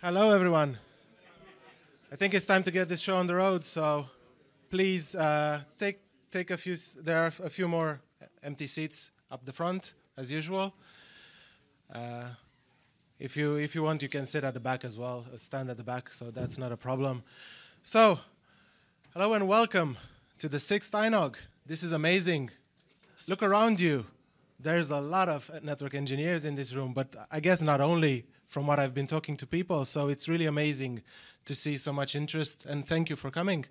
Hello, everyone. I think it's time to get this show on the road. So, please take a few. There are a few more empty seats up the front, as usual. If you want, you can sit at the back as well. Stand at the back, so that's not a problem. So, hello and welcome to the sixth iNOG. This is amazing. Look around you. There's a lot of network engineers in this room, but I guess not only from what I've been talking to people. So it's really amazing to see so much interest, and thank you for coming.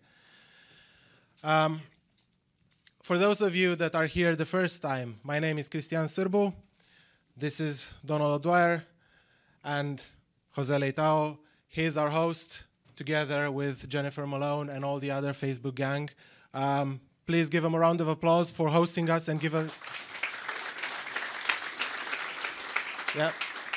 For those of you that are here the first time, my name is Cristian. This is Donal, and Jose Leitao. He's our host, together with Jennifer Malone and all the other Facebook gang. Please give them a round of applause for hosting us and give a... Yeah.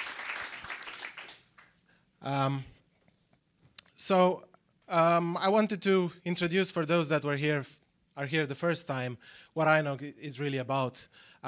I wanted to introduce, for those that are here the first time, what iNOG is really about.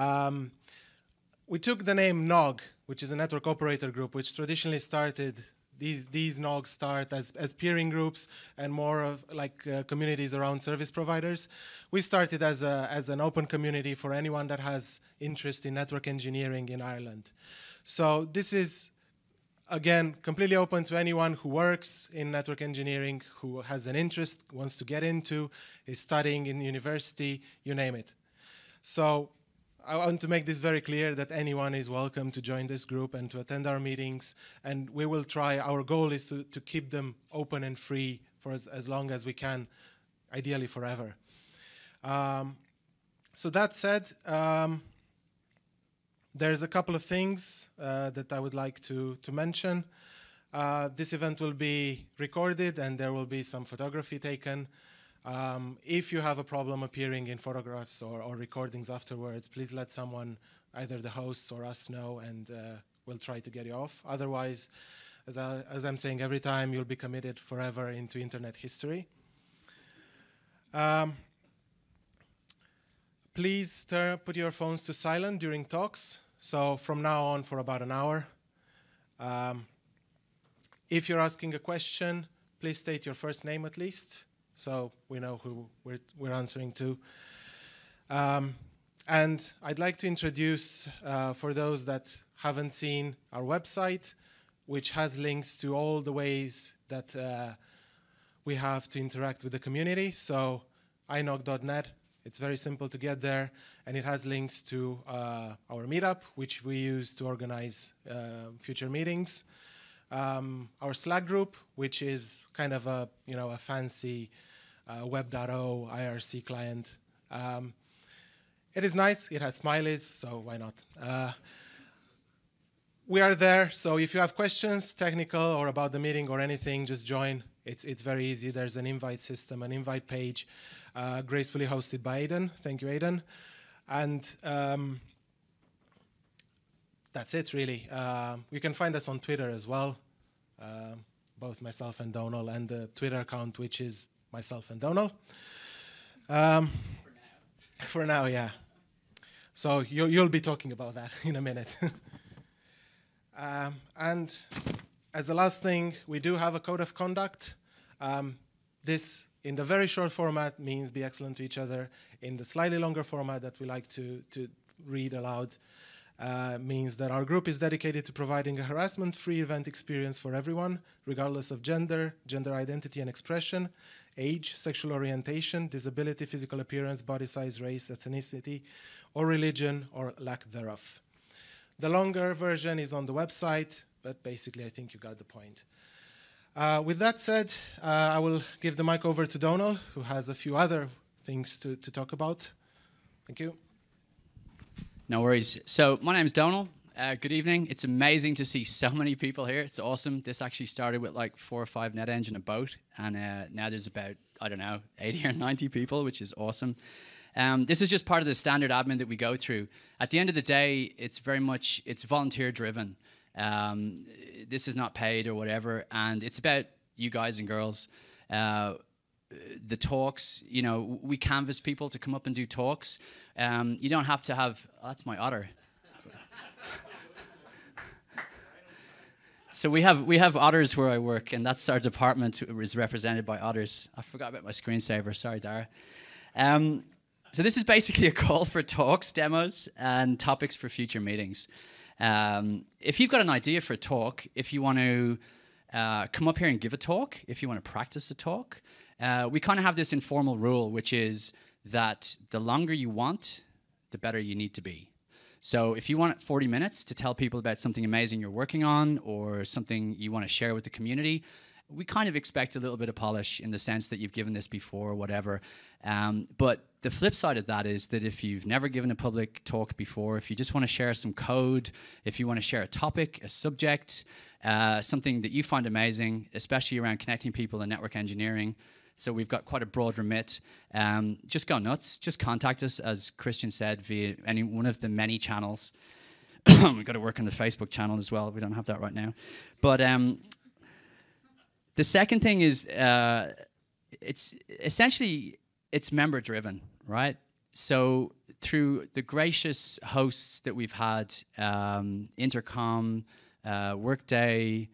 We took the name NOG, which is a network operator group, which traditionally started, these NOGs start as peering groups and more of like communities around service providers. We started as an open community for anyone that has interest in network engineering in Ireland. So this is, again, completely open to anyone who works in network engineering, who has an interest, wants to get into, is studying in university, you name it. So I want to make this very clear that anyone is welcome to join this group and to attend our meetings. And we will try, our goal is to keep them open and free for as long as we can, ideally forever. So that said, there's a couple of things that I would like to mention. This event will be recorded and there will be some photography taken. If you have a problem appearing in photographs or recordings afterwards, please let someone, either the hosts or us, know, and we'll try to get you off. Otherwise, as I'm saying every time, you'll be committed forever into internet history. Please put your phones to silent during talks. So from now on for about an hour. If you're asking a question, please state your first name at least, so we know who we're answering to. And I'd like to introduce, for those that haven't seen, our website, which has links to all the ways that we have to interact with the community. So inog.net. It's very simple to get there, and it has links to our meetup, which we use to organize future meetings. Our Slack group, which is kind of a fancy web.0 IRC client. It is nice. It has smileys, so why not? We are there, so if you have questions, technical or about the meeting or anything, just join. It's very easy. There's an invite system, an invite page, gracefully hosted by Aidan. Thank you, Aidan. And that's it, really. You can find us on Twitter as well, both myself and Donal, and the Twitter account, which is myself and Donal. For now, yeah. So you'll be talking about that in a minute. And as the last thing, we do have a code of conduct. This, in the very short format, means be excellent to each other. In the slightly longer format that we like to read aloud, means that our group is dedicated to providing a harassment-free event experience for everyone, regardless of gender, gender identity and expression, age, sexual orientation, disability, physical appearance, body size, race, ethnicity, or religion, or lack thereof. The longer version is on the website, but basically I think you got the point. With that said, I will give the mic over to Donal, who has a few other things to talk about. Thank you. No worries. So my name's Donal. Good evening. It's amazing to see so many people here. It's awesome. This actually started with like 4 or 5 net engine a boat, and now there's about, I don't know, 80 or 90 people, which is awesome. This is just part of the standard admin that we go through. At the end of the day, it's very much, it's volunteer driven. This is not paid or whatever, and it's about you guys and girls. The talks, you know, we canvass people to come up and do talks. You don't have to have, oh, that's my otter. So we have otters where I work, and that's our department is represented by otters. I forgot about my screensaver. Sorry, Dara. So this is basically a call for talks, demos, and topics for future meetings. If you've got an idea for a talk, if you want to come up here and give a talk, if you want to practice a talk, we kind of have this informal rule, which is that the longer you want, the better you need to be. So if you want 40 minutes to tell people about something amazing you're working on or something you want to share with the community, we kind of expect a little bit of polish in the sense that you've given this before or whatever. But the flip side of that is that if you've never given a public talk before, if you just want to share some code, if you want to share a topic, a subject, something that you find amazing, especially around connecting people and network engineering, so we've got quite a broad remit. Just go nuts. Just contact us, as Cristian said, via any one of the many channels. We've got to work on the Facebook channel as well. We don't have that right now. But the second thing is it's essentially member driven, right? So through the gracious hosts that we've had, Intercom, Workday,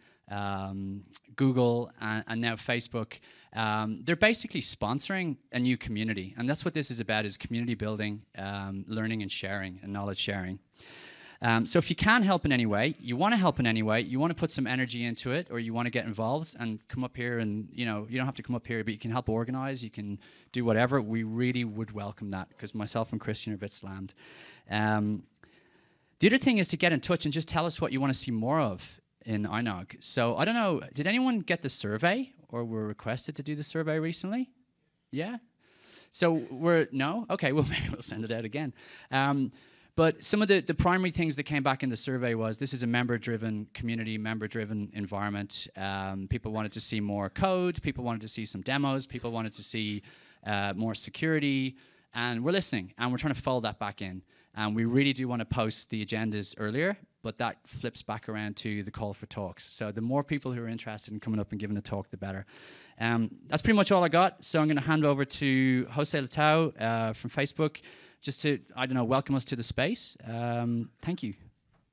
Google, and now Facebook, they're basically sponsoring a new community. And that's what this is about, is community building, learning and sharing, and knowledge sharing. So if you can help in any way, you want to help in any way, you want to put some energy into it, or you want to get involved and come up here and, you don't have to come up here, but you can help organize, you can do whatever. We really would welcome that, because myself and Cristian are a bit slammed. The other thing is to get in touch and just tell us what you want to see more of in iNOG. So I don't know, did anyone get the survey or were requested to do the survey recently? Yeah? So no? Okay, well, maybe we'll send it out again. But some of the primary things that came back in the survey was this is a member-driven community, member-driven environment. People wanted to see more code. People wanted to see some demos. People wanted to see more security. And we're listening, and we're trying to fold that back in. And we really do want to post the agendas earlier, but that flips back around to the call for talks. So the more people who are interested in coming up and giving a talk, the better. That's pretty much all I got. So I'm going to hand over to Jose Latau from Facebook, just to, I don't know, welcome us to the space. Thank you.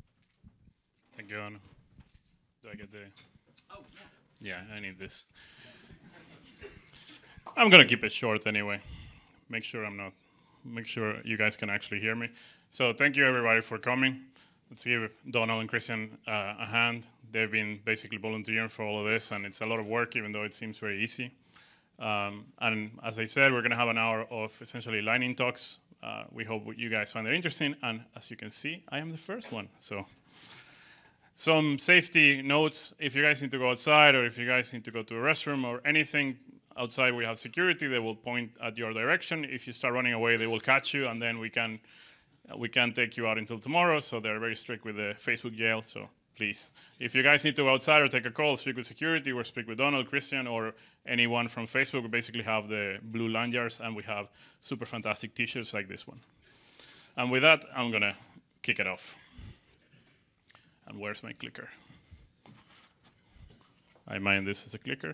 Thank you, Anna. Do I get the... Oh, yeah. Yeah, I need this. I'm going to keep it short anyway. Make sure you guys can actually hear me. So thank you, everybody, for coming. Let's give Donal and Cristian a hand. They've been basically volunteering for all of this, and it's a lot of work, even though it seems very easy. And as I said, we're going to have an hour of essentially lightning talks. We hope you guys find it interesting. And as you can see, I am the first one. So some safety notes. If you guys need to go outside, or if you guys need to go to a restroom or anything outside, we have security. They will point at your direction. If you start running away, they will catch you, and then we can't take you out until tomorrow. So they're very strict with the Facebook jail. So please, if you guys need to go outside or take a call, speak with security, or speak with Donal, Cristian, or anyone from Facebook. We basically have the blue lanyards, and we have super fantastic T-shirts like this one. And with that, I'm gonna kick it off. And where's my clicker? I mind this is a clicker.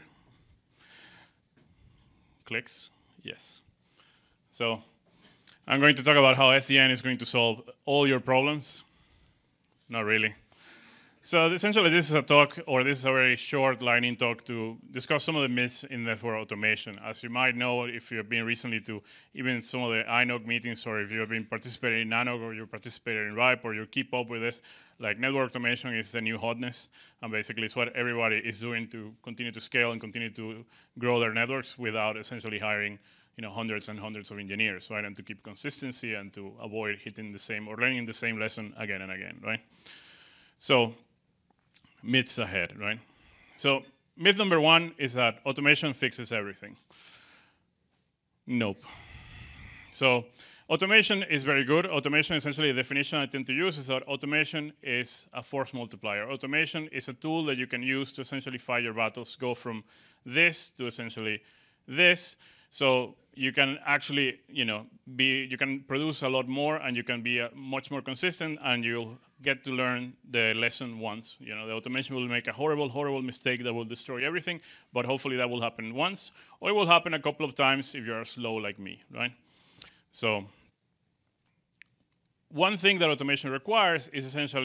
Clicks, yes. So I'm going to talk about how SDN is going to solve all your problems. Not really. So essentially, this is a talk, or this is a very short lightning talk to discuss some of the myths in network automation. As you might know, if you have been recently to even some of the iNOG meetings, or if you have been participating in iNOG, or you participated in RIPE, or you keep up with this, like network automation is the new hotness, and basically it's what everybody is doing to continue to scale and continue to grow their networks without essentially hiring hundreds and hundreds of engineers, right? And to keep consistency and to avoid hitting the same or learning the same lesson again and again, right? So myths ahead, right? So myth number one is that automation fixes everything. Nope. So automation is very good. Automation, essentially, the definition I tend to use is that automation is a force multiplier. Automation is a tool that you can use to essentially fight your battles, go from this to essentially this. So you can actually, you can produce a lot more, and you can be much more consistent, and you'll get to learn the lesson once. The automation will make a horrible, horrible mistake that will destroy everything, but hopefully that will happen once, or it will happen a couple of times if you're slow like me, right? So one thing that automation requires is essentially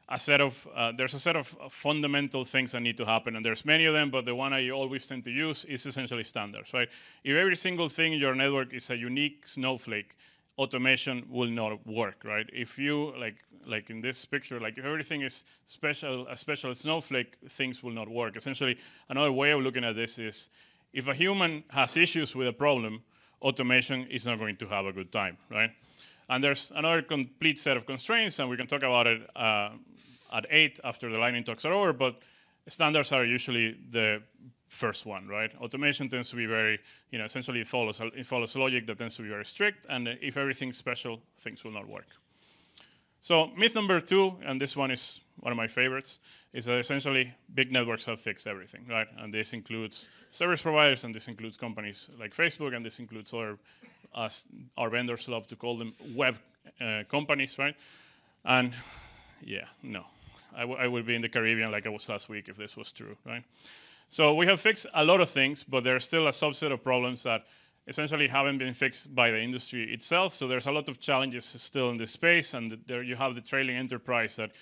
there's a set of fundamental things that need to happen, and there's many of them, but the one I always tend to use is essentially standards, right? If every single thing in your network is a unique snowflake, automation will not work, right? If you, like in this picture, like if everything is a special snowflake, things will not work. Essentially, another way of looking at this is, if a human has issues with a problem, automation is not going to have a good time, right? And there's another complete set of constraints, and we can talk about it at 8 after the lightning talks are over, but standards are usually the first one, right? Automation tends to be very, essentially it follows logic that tends to be very strict, and if everything's special, things will not work. So myth number 2, and this one is one of my favorites, is that essentially big networks have fixed everything, right? And this includes service providers, and this includes companies like Facebook, and this includes other, as our vendors love to call them, web companies, right? And yeah, no. I would be in the Caribbean like I was last week if this was true, right? So we have fixed a lot of things, but there's still a subset of problems that essentially haven't been fixed by the industry itself. So there's a lot of challenges still in this space, and there you have the trailing enterprise that,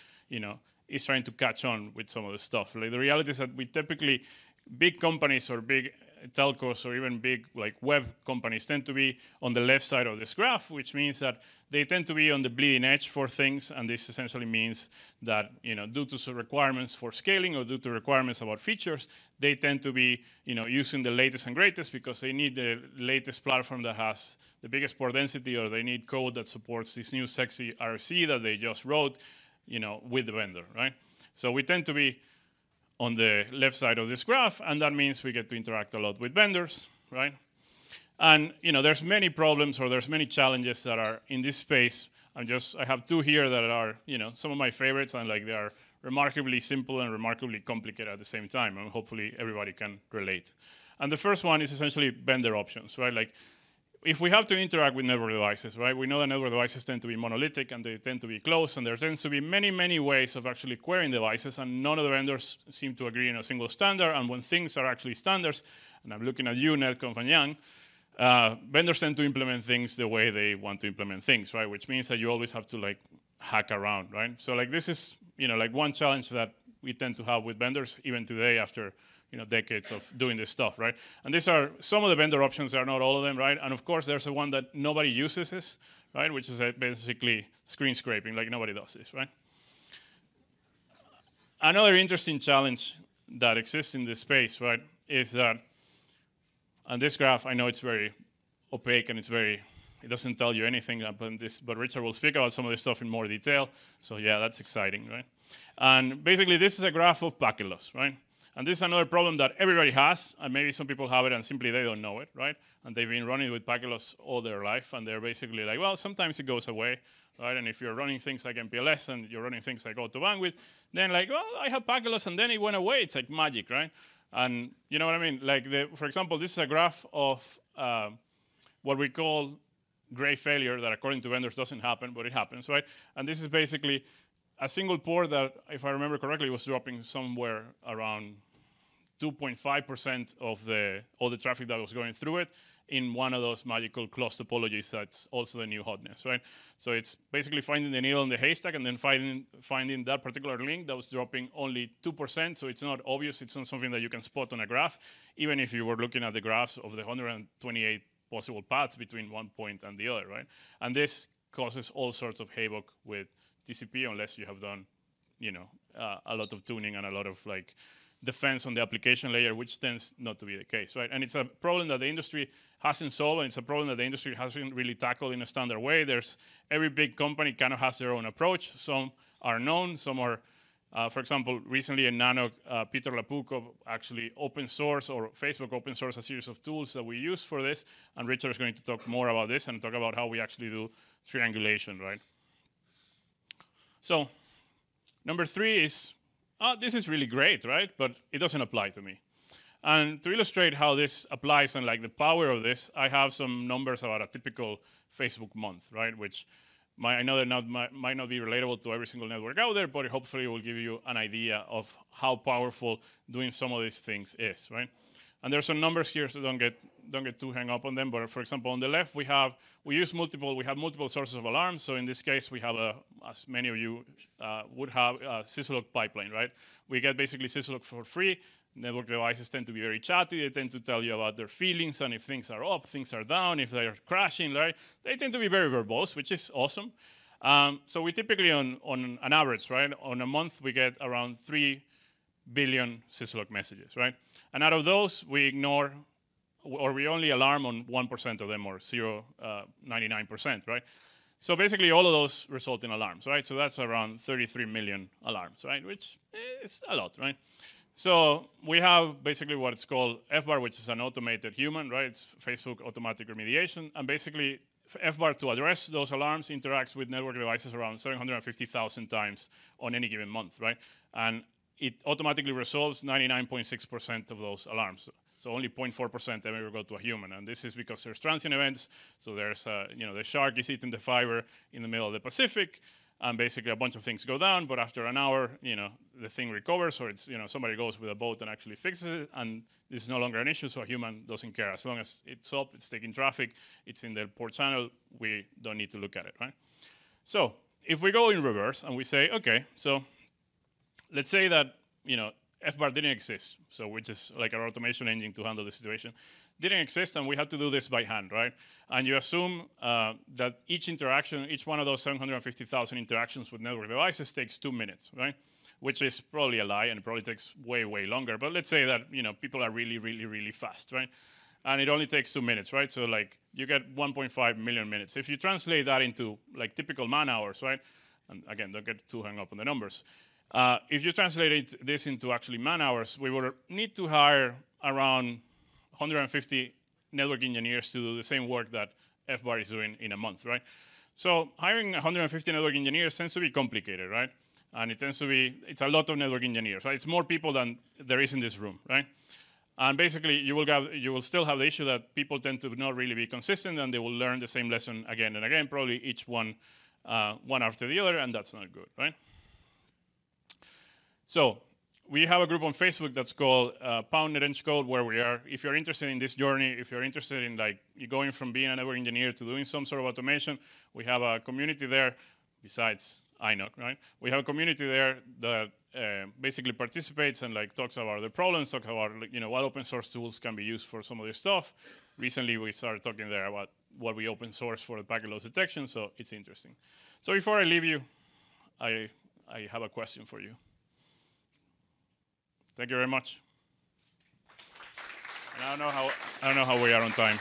is trying to catch on with some of the stuff. Like, the reality is that we typically, big companies or big telcos or even big web companies tend to be on the left side of this graph, which means that they tend to be on the bleeding edge for things, and this essentially means that due to some requirements for scaling or due to requirements about features, they tend to be using the latest and greatest because they need the latest platform that has the biggest port density, or they need code that supports this new sexy RFC that they just wrote with the vendor, right? So we tend to be on the left side of this graph, and that means we get to interact a lot with vendors, right? And there's many problems, or there's many challenges that are in this space. I have 2 here that are some of my favorites, and they are remarkably simple and remarkably complicated at the same time, and hopefully everybody can relate. And the first one is essentially vendor options, right? Like, if we have to interact with network devices, right, we know that network devices tend to be monolithic and they tend to be closed, and there tends to be many, many ways of actually querying devices, and none of the vendors seem to agree on a single standard. And when things are actually standards, and I'm looking at you, Netconf and Yang, vendors tend to implement things the way they want to implement things, right, which means that you always have to hack around, right? So this is one challenge that we tend to have with vendors even today after decades of doing this stuff, right? And these are some of the vendor options. They are not all of them, right? And of course, there's the one that nobody uses, right? Which is basically screen scraping. Nobody does this, right? Another interesting challenge that exists in this space, right, is that on this graph, I know it's very opaque and it doesn't tell you anything about this, but Richard will speak about some of this stuff in more detail. So yeah, that's exciting, right? And basically, this is a graph of packet loss, right? And this is another problem that everybody has, and maybe some people have it and simply they don't know it, right? And they've been running with packet loss all their life, and they're basically well, sometimes it goes away, right? And if you're running things like MPLS and you're running things like auto bandwidth, then well, I have packet loss and then it went away. It's like magic, right? And you know what I mean? For example, this is a graph of what we call gray failure that according to vendors doesn't happen, but it happens, right? And this is basically a single port that, if I remember correctly, was dropping somewhere around 2.5% of all the traffic that was going through it in one of those magical closed topologies that's also the new hotness, right? So it's basically finding the needle in the haystack and then finding that particular link that was dropping only 2%, so it's not obvious, it's not something that you can spot on a graph, even if you were looking at the graphs of the 128 possible paths between one point and the other, right? And this causes all sorts of havoc with TCP unless you have done, a lot of tuning and a lot of defense on the application layer, which tends not to be the case, right? And it's a problem that the industry hasn't solved, and it's a problem that the industry hasn't really tackled in a standard way. Every big company kind of has their own approach. Some are known, some are, for example, recently in iNOG, Peter Lapuco actually open source, or Facebook open source, a series of tools that we use for this, and Richard is going to talk more about this and talk about how we actually do triangulation, right? So, number 3 is, this is really great, right? But it doesn't apply to me. And to illustrate how this applies and the power of this, I have some numbers about a typical Facebook month, right? Which I know that might not be relatable to every single network out there, but hopefully it will give you an idea of how powerful doing some of these things is, right? And there's some numbers here, so don't get don't get too hung up on them. But for example, on the left, we have multiple sources of alarms. So in this case, we have as many of you would have, a syslog pipeline, right? We get basically syslog for free. Network devices tend to be very chatty. They tend to tell you about their feelings and if things are up, things are down, if they're crashing, right? They tend to be very verbose, which is awesome. So we typically, on an average, right, on a month, we get around 3 billion syslog messages, right? And out of those, we ignore, or we only alarm on 1% of them, or 99%, right? So basically, all of those result in alarms, right? So that's around 33 million alarms, right? Which is a lot, right? So we have basically what it's called FBAR, which is an automated human, right? It's Facebook automatic remediation. And basically, FBAR, to address those alarms, interacts with network devices around 750,000 times on any given month, right? And it automatically resolves 99.6% of those alarms. So only 0.4% ever go to a human. And this is because there's transient events. So there's, the shark is eating the fiber in the middle of the Pacific. And basically a bunch of things go down, but after an hour, the thing recovers, or it's, somebody goes with a boat and actually fixes it, and this is no longer an issue, so a human doesn't care. As long as it's up, it's taking traffic, it's in the port channel, we don't need to look at it, right? So if we go in reverse and we say, okay, so let's say that, FBAR didn't exist, so which is like our automation engine to handle the situation, didn't exist, and we had to do this by hand, right? And you assume that each one of those 750,000 interactions with network devices takes 2 minutes, right? Which is probably a lie, and it probably takes way, way longer. But let's say that people are really, really, really fast, right? And it only takes 2 minutes, right? So like you get 1.5 million minutes. If you translate that into like typical man hours, right? And again, don't get too hung up on the numbers. If you translate this into actually man hours, we would need to hire around 150 network engineers to do the same work that FBAR is doing in a month, right? So hiring 150 network engineers tends to be complicated, right? And it's a lot of network engineers, right? It's more people than there is in this room, right? And basically, you will still have the issue that people tend to not really be consistent, and they will learn the same lesson again and again, probably each one after the other, and that's not good, right? So we have a group on Facebook that's called Pound NetEng Code, where we are. If you're interested in this journey, if you're interested in going from being a network engineer to doing some sort of automation, we have a community there. Besides iNOG, right? We have a community there that basically participates and talks about the problems, talks about what open source tools can be used for some of this stuff. Recently, we started talking there about what we open source for the packet loss detection, so it's interesting. So before I leave you, I have a question for you. Thank you very much. And I don't know how we are on time.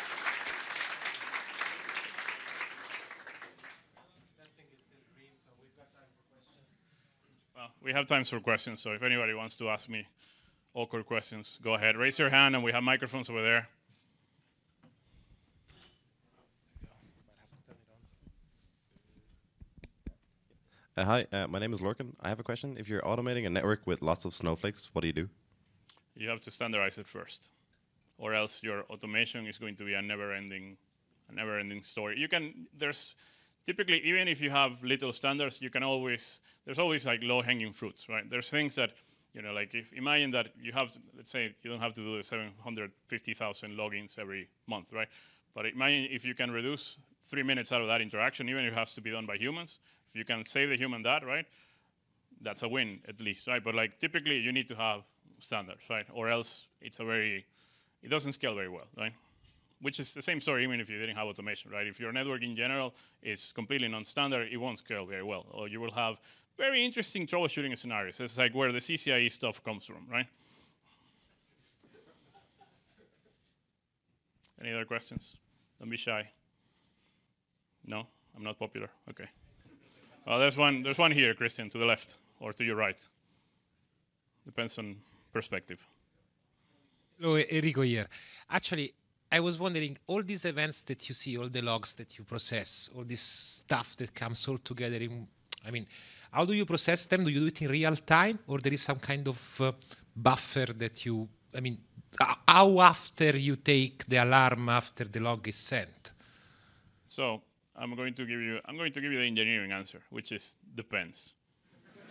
That thing is still green, so we've got time for questions. Well, we have time for questions, so if anybody wants to ask me awkward questions, go ahead. Raise your hand, and we have microphones over there. Hi, my name is Lorcan. I have a question. If you're automating a network with lots of snowflakes, what do you do? You have to standardize it first, or else your automation is going to be a never-ending story. There's typically, even if you have little standards, there's always low-hanging fruits, right? There's things that, imagine that let's say you don't have to do the 750,000 logins every month, right? But imagine if you can reduce 3 minutes out of that interaction, even if it has to be done by humans. If you can save the human that, right, that's a win at least, right? But typically you need to have standards, right? Or else it doesn't scale very well, right? Which is the same story even if you didn't have automation, right? If your network in general is completely non-standard, it won't scale very well. Or you will have very interesting troubleshooting scenarios. It's where the CCIE stuff comes from, right? Any other questions? Don't be shy. No? I'm not popular? Okay. Well, there's one here, Cristian, to the left, or to your right. Depends on perspective. Hello, Enrico here. Actually, I was wondering, all these events that you see, all the logs that you process, all this stuff that comes all together, how do you process them? Do you do it in real time, or there is some kind of buffer that how after you take the alarm after the log is sent? So I'm going to give you the engineering answer, which is depends.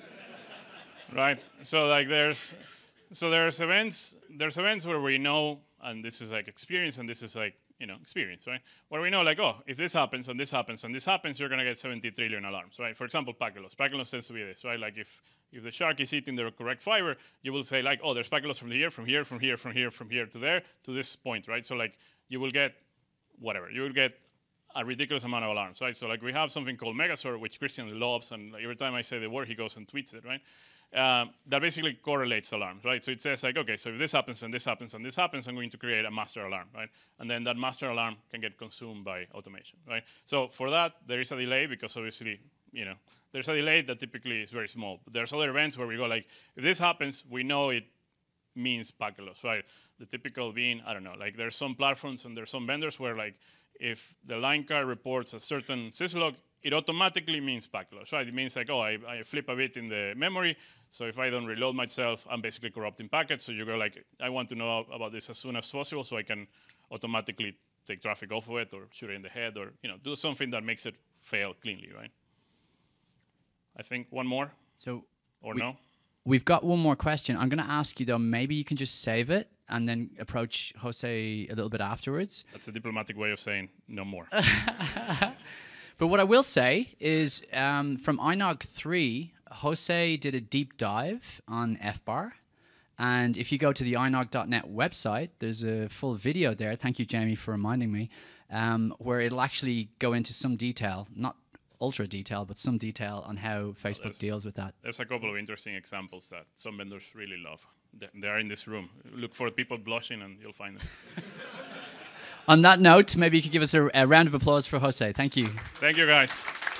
Right? So there's events where we know and this is like experience, and this is like, experience, right? Where we know like, oh, if this happens, and this happens, and this happens, you're gonna get 70 trillion alarms, right? For example, packet loss. Packet loss tends to be this, right? Like if the shark is eating the correct fiber, you will say like, oh, there's packet loss from here, from here, from here, from here, from here to there, to this point, right? So like you will get whatever. You will get a ridiculous amount of alarms, right? So like we have something called Megasort, which Cristian loves, and like, every time I say the word, he goes and tweets it, right? That basically correlates alarms, right? So it says like, okay, so if this happens and this happens and this happens, I'm going to create a master alarm, right? And then that master alarm can get consumed by automation, right? So for that, there is a delay because obviously, there's a delay that typically is very small. But there's other events where we go like, if this happens, we know it means packet loss, right? The typical being, I don't know, like there's some platforms and there's some vendors where like, if the line card reports a certain syslog, it automatically means packet loss, right? It means like, oh, I flip a bit in the memory, so if I don't reload myself, I'm basically corrupting packets. So you go like, I want to know about this as soon as possible so I can automatically take traffic off of it or shoot it in the head or do something that makes it fail cleanly, right? I think one more. So no? We've got one more question. I'm going to ask you though, maybe you can just save it and then approach Jose a little bit afterwards. That's a diplomatic way of saying no more. But what I will say is from iNOG 3, Jose did a deep dive on FBAR. And if you go to the iNOG.net website, there's a full video there. Thank you, Jamie, for reminding me, where it'll actually go into some detail, not ultra detail, but some detail on how Facebook deals with that. There's a couple of interesting examples that some vendors really love. They are in this room. Look for people blushing and you'll find them. On that note, maybe you could give us a round of applause for Jose. Thank you. Thank you, guys.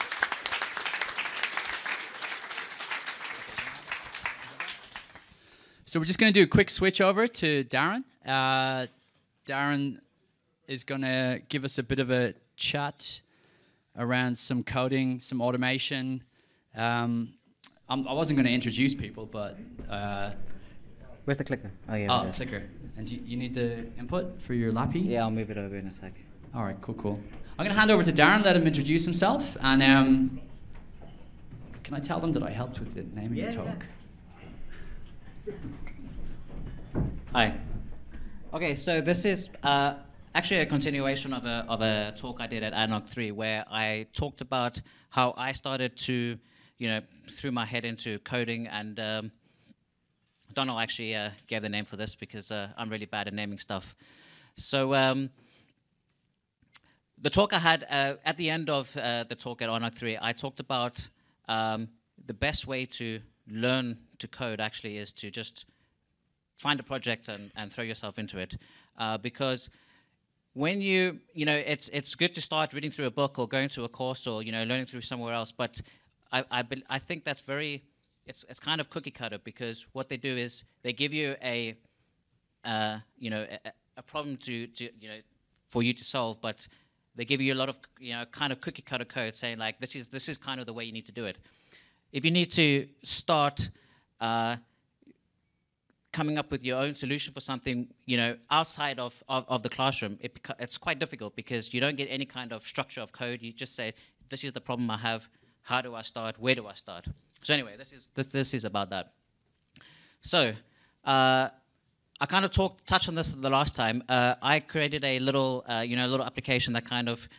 So we're just going to do a quick switch over to Darren. Darren is going to give us a bit of a chat around some coding, some automation. I wasn't going to introduce people, but... Where's the clicker? Oh, yeah. Oh, clicker. And you need the input for your lappy? Yeah, I'll move it over in a sec. All right, cool. I'm going to hand over to Darren, let him introduce himself. And can I tell them that I helped with the naming the talk? Yeah. Hi. Okay, so this is actually a continuation of a talk I did at iNOG 3 where I talked about how I started to, threw my head into coding and Donal actually gave the name for this because I'm really bad at naming stuff. So the talk I had at the end of the talk at iNOG 3, I talked about the best way to learn to code actually is to just find a project and throw yourself into it. Because when it's good to start reading through a book or going to a course or, learning through somewhere else, but I think that's very... It's kind of cookie cutter because what they do is they give you a problem for you to solve, but they give you a lot of kind of cookie cutter code saying like this is kind of the way you need to do it. If you need to start coming up with your own solution for something outside of the classroom, it's quite difficult because you don't get any kind of structure of code. You just say this is the problem I have. How do I start? Where do I start? So anyway, this is about that. So I kind of touched on this the last time. I created a little little application that kind of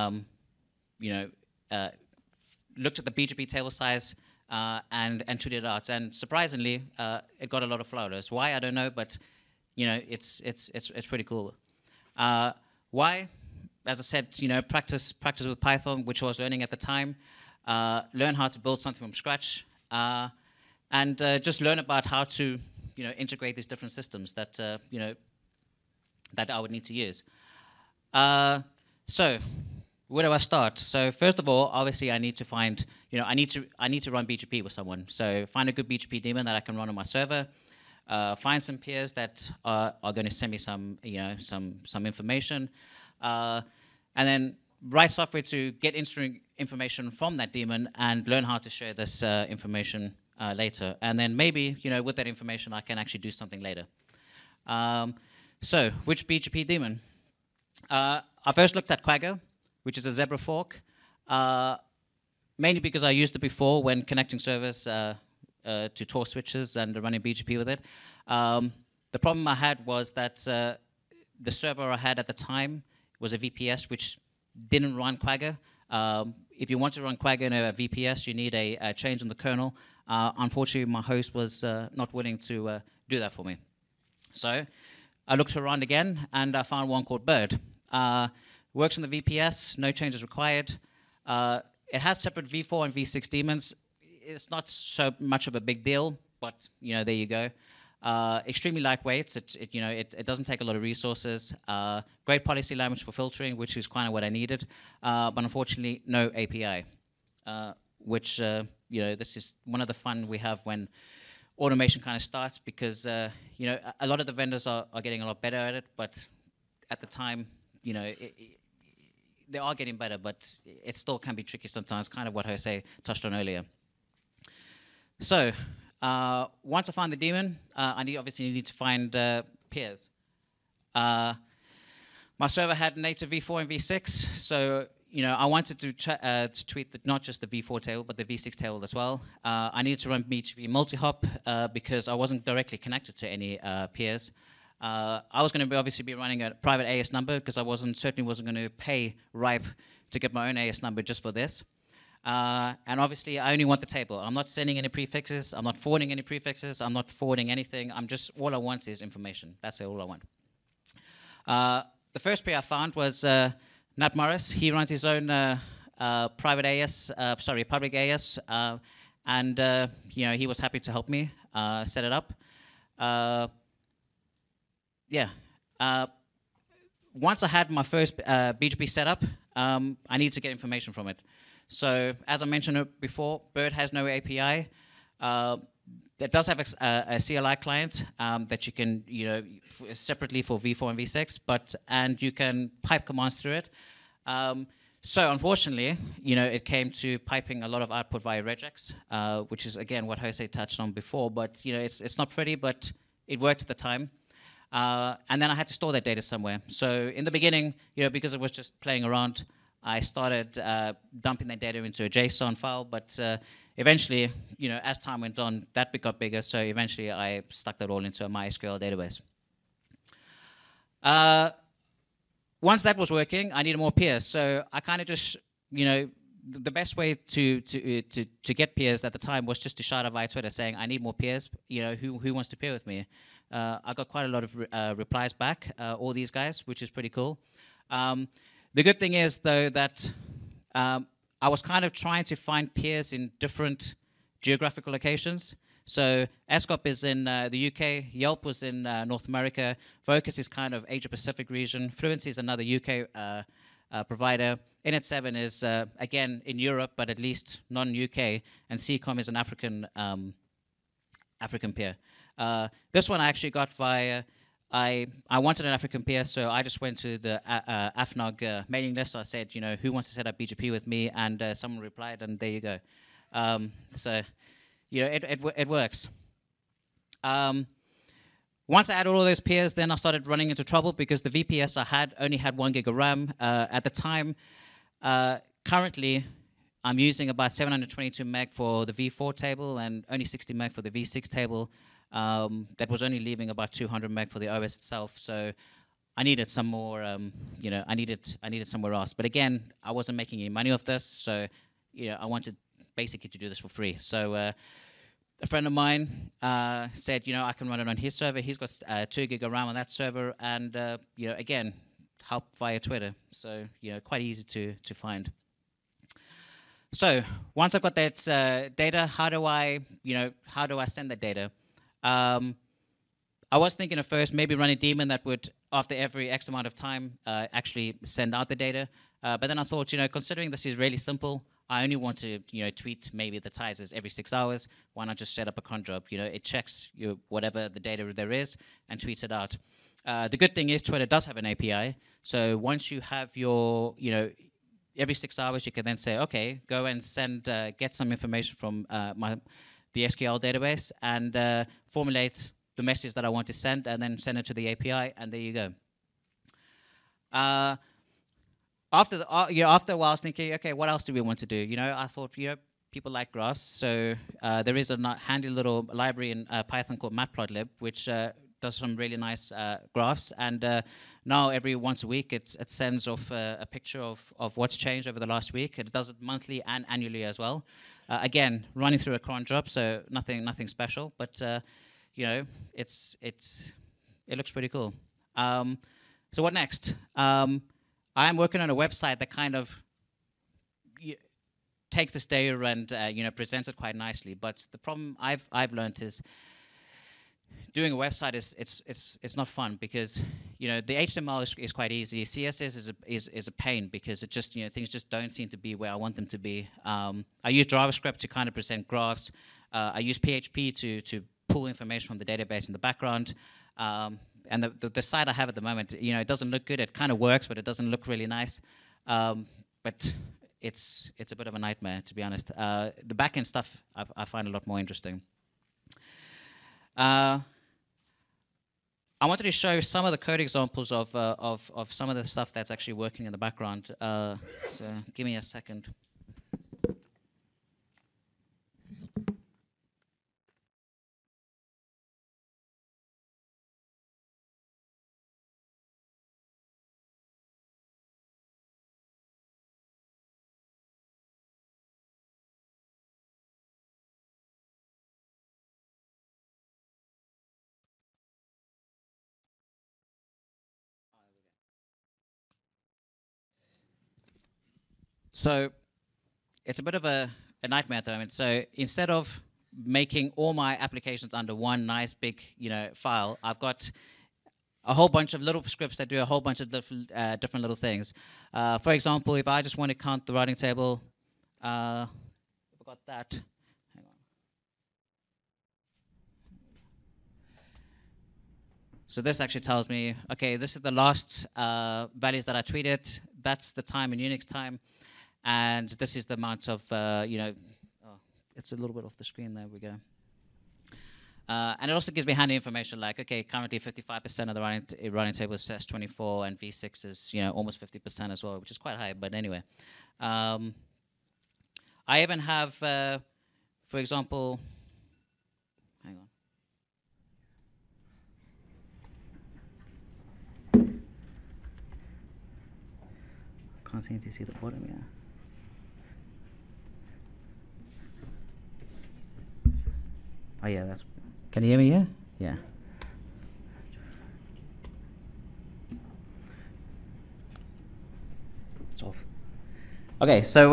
looked at the BGP table size and tweeted it out. And surprisingly, it got a lot of flowers. Why I don't know, but it's pretty cool. Why? As I said, practice with Python, which I was learning at the time. Learn how to build something from scratch, and just learn about how to, integrate these different systems that that I would need to use. So, where do I start? So first of all, obviously, I need to find, I need to run BGP with someone. So find a good BGP daemon that I can run on my server. Find some peers that are going to send me some, some information, and then write software to get information from that daemon and learn how to share this information later. And then maybe, with that information, I can actually do something later. So, which BGP daemon? I first looked at Quagga, which is a Zebra fork, mainly because I used it before when connecting servers to Tor switches and running BGP with it. The problem I had was that the server I had at the time was a VPS, which didn't run Quagga. If you want to run Quagga in a VPS, you need a change in the kernel. Unfortunately, my host was not willing to do that for me. So I looked around again, and I found one called Bird. Works on the VPS, no changes required. It has separate v4 and v6 daemons. It's not so much of a big deal, but there you go. Extremely lightweight. It doesn't take a lot of resources. Great policy language for filtering, which is kind of what I needed. But unfortunately, no API, which this is one of the fun we have when automation kind of starts, because a lot of the vendors are getting a lot better at it, but at the time, they are getting better, but it still can be tricky sometimes, kind of what Jose touched on earlier. So once I find the daemon, I obviously need to find peers. My server had native v4 and v6, so I wanted to tweet not just the v4 table, but the v6 table as well. I needed to run BGP multi-hop because I wasn't directly connected to any peers. I was going to obviously be running a private AS number because I certainly wasn't going to pay Ripe to get my own AS number just for this. And obviously, I only want the table. I'm not sending any prefixes. I'm not forwarding any prefixes. I'm not forwarding anything. All I want is information. That's all I want. The first pair I found was Nat Morris. He runs his own public AS, and he was happy to help me set it up. Once I had my first BGP set up, I needed to get information from it. So as I mentioned before, Bird has no API. It does have a CLI client that you can, separately for v4 and v6, and you can pipe commands through it. So unfortunately, it came to piping a lot of output via regex, which is again what Jose touched on before. But it's not pretty, but it worked at the time. And then I had to store that data somewhere. So in the beginning, because it was just playing around, I started dumping that data into a JSON file, but eventually, as time went on, that got bigger, so eventually I stuck that all into a MySQL database. Once that was working, I needed more peers, so I kind of just, the best way to get peers at the time was just to shout out via Twitter saying, I need more peers, who wants to peer with me? I got quite a lot of replies back, all these guys, which is pretty cool. The good thing is, though, that I was kind of trying to find peers in different geographical locations. So Escop is in the UK, Yelp was in North America, Vocus is kind of Asia-Pacific region, Fluency is another UK provider, Init7 is, again, in Europe, but at least non-UK, and CCOM is an African peer. This one I actually got via... I wanted an African peer, so I just went to the iNOG mailing list. I said, who wants to set up BGP with me? And someone replied, and there you go. So, it works. Once I had all of those peers, then I started running into trouble because the VPS I had only had 1 gig of RAM. At the time, currently, I'm using about 722 meg for the v4 table and only 60 meg for the v6 table. That was only leaving about 200 meg for the OS itself, so I needed some more. I needed somewhere else. But again, I wasn't making any money off this, so I wanted basically to do this for free. So a friend of mine said, I can run it on his server. He's got 2 gig of RAM on that server, and again, help via Twitter. So quite easy to find. So once I've got that data, how do I send that data? I was thinking at first maybe run a daemon that would, after every X amount of time, actually send out the data. But then I thought, considering this is really simple, I only want to, tweet maybe the tizers every 6 hours. Why not just set up a cron job? It checks whatever the data there is and tweets it out. The good thing is Twitter does have an API. So once you have your, every 6 hours, you can then say, okay, go and get some information from the SQL database and formulate the message that I want to send and then send it to the API, and there you go. After a while, I was thinking, okay, what else do we want to do? I thought, people like graphs, so there is a handy little library in Python called matplotlib, which does some really nice graphs, and now every once a week it sends off a picture of what's changed over the last week. It does it monthly and annually as well. Again, running through a cron job, so nothing special, but you know, it looks pretty cool. So what next? I'm working on a website that kind of takes this data and you know, presents it quite nicely. But the problem I've learned is doing a website it's not fun, because you know, the HTML is quite easy. CSS is a pain, because it just, you know, things just don't seem to be where I want them to be. I use JavaScript to kind of present graphs. I use PHP to pull information from the database in the background. And the site I have at the moment, you know, it doesn't look good. It kind of works, but it doesn't look really nice. But it's a bit of a nightmare, to be honest. The backend stuff I find a lot more interesting. I wanted to show some of the code examples of some of the stuff that's actually working in the background. So give me a second. So it's a bit of a nightmare at the moment. So instead of making all my applications under one nice big, you know, file, I've got a whole bunch of little scripts that do a whole bunch of different little things. For example, if I just want to count the routing table, I've got that. Hang on. So this actually tells me, okay, this is the last values that I tweeted. That's the time in Unix time. And this is the amount of, you know, oh, it's a little bit off the screen. There we go. And it also gives me handy information like, okay, currently 55% of the running table is S24, and V6 is, you know, almost 50% as well, which is quite high. But anyway, I even have, for example, hang on. Can't seem to see the bottom, yeah. Oh yeah, that's. Can you hear me? Yeah. Yeah. It's off. Okay, so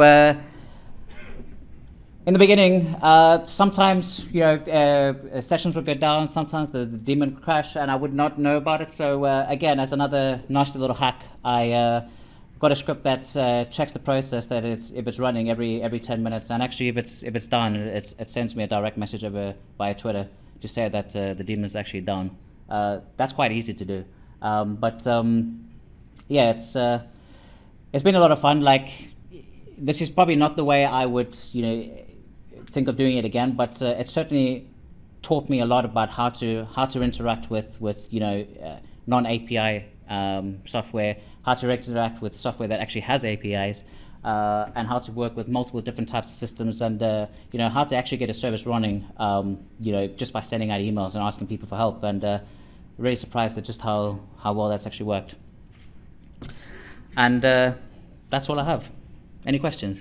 in the beginning, sometimes you know sessions would go down. Sometimes the daemon would crash, and I would not know about it. So again, as another nasty little hack, I got a script that checks the process that if it's running every 10 minutes, and actually if it's done, it sends me a direct message over via Twitter to say that the daemon is actually done. That's quite easy to do, but yeah, it's been a lot of fun. Like, this is probably not the way I would, you know, think of doing it again, but it certainly taught me a lot about how to interact with you know non-API software, how to interact with software that actually has APIs, and how to work with multiple different types of systems, and you know, how to actually get a service running, you know, just by sending out emails and asking people for help. And really surprised at just how well that's actually worked. And that's all I have. Any questions?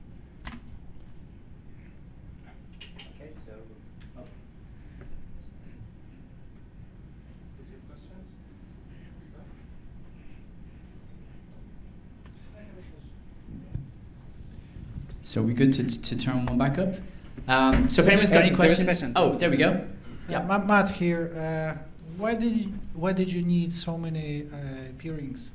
Okay, so is your questions? So we good to turn one back up? So if anyone's got any questions, oh, there we go. Yeah, Matt here. Why did you need so many peerings?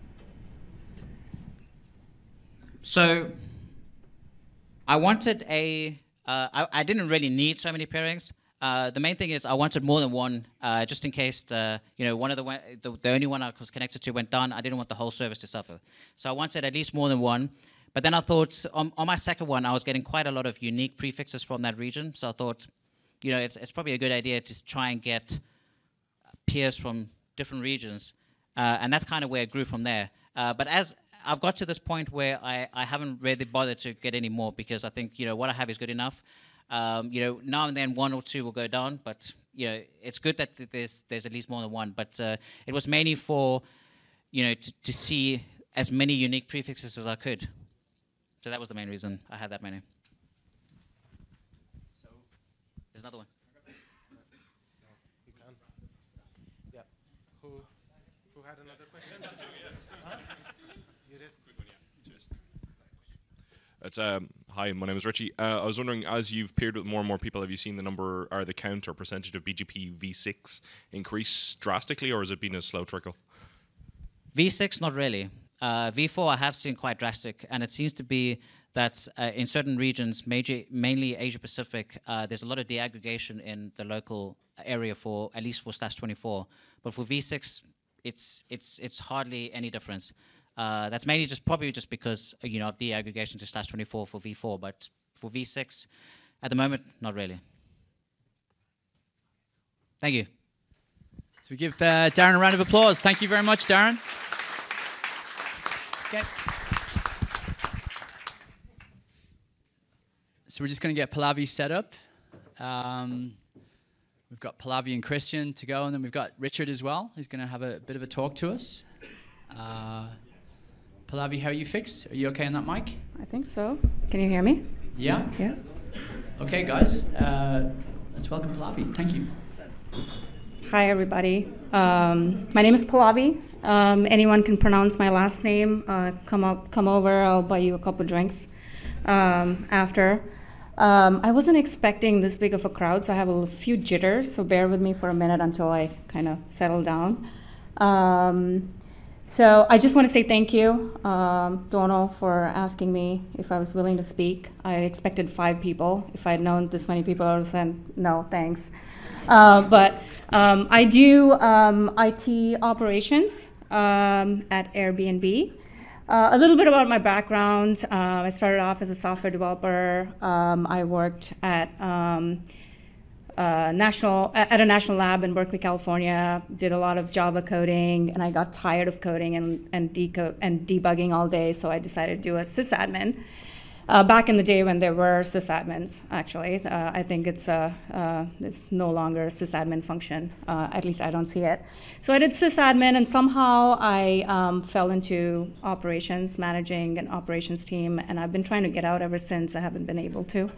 So I wanted I didn't really need so many pairings. The main thing is I wanted more than one, just in case you know, one of the only one I was connected to went down. I didn't want the whole service to suffer. So I wanted at least more than one. But then I thought on my second one, I was getting quite a lot of unique prefixes from that region. So I thought, you know, it's probably a good idea to try and get peers from different regions. And that's kind of where it grew from there. But as I've got to this point where I haven't really bothered to get any more, because I think, you know, what I have is good enough. You know, now and then one or two will go down, but you know, it's good that there's at least more than one, but it was mainly for, you know, to see as many unique prefixes as I could. So that was the main reason I had that many. So there's another one. You can. Yeah. Who had another question? Huh? You did. It's hi, my name is Richie. I was wondering, as you've peered with more and more people, have you seen the number or the count or percentage of BGP V6 increase drastically, or has it been a slow trickle? V6, not really. V4 I have seen quite drastic, and it seems to be that in certain regions, mainly Asia Pacific, there's a lot of deaggregation in the local area for at least for /24. But for V6, it's hardly any difference. That's mainly probably just because you know, deaggregation to /24 for V4, but for V6, at the moment, not really. Thank you. So we give Darren a round of applause. Thank you very much, Darren. Okay. So we're just going to get Pallavi set up. We've got Pallavi and Cristian to go, and then we've got Richard as well, who's going to have a bit of a talk to us. Pallavi, how are you fixed? Are you okay on that mic? I think so. Can you hear me? Yeah? Yeah. Okay, guys. Let's welcome Pallavi. Thank you. Hi, everybody. My name is Pallavi. Anyone can pronounce my last name. Come over. I'll buy you a couple of drinks after. I wasn't expecting this big of a crowd, so I have a few jitters, so bear with me for a minute until I kind of settle down. So I just want to say thank you, Donal, for asking me if I was willing to speak. I expected 5 people. If I had known this many people, I would have said, no, thanks. But I do IT operations at Airbnb. A little bit about my background. I started off as a software developer. I worked at a national lab in Berkeley, California. Did a lot of Java coding, and I got tired of coding and debugging all day, so I decided to do a sysadmin. Back in the day when there were sysadmins, actually. I think it's no longer a sysadmin function. At least I don't see it. So I did sysadmin, and somehow I fell into operations, managing an operations team, and I've been trying to get out ever since. I haven't been able to.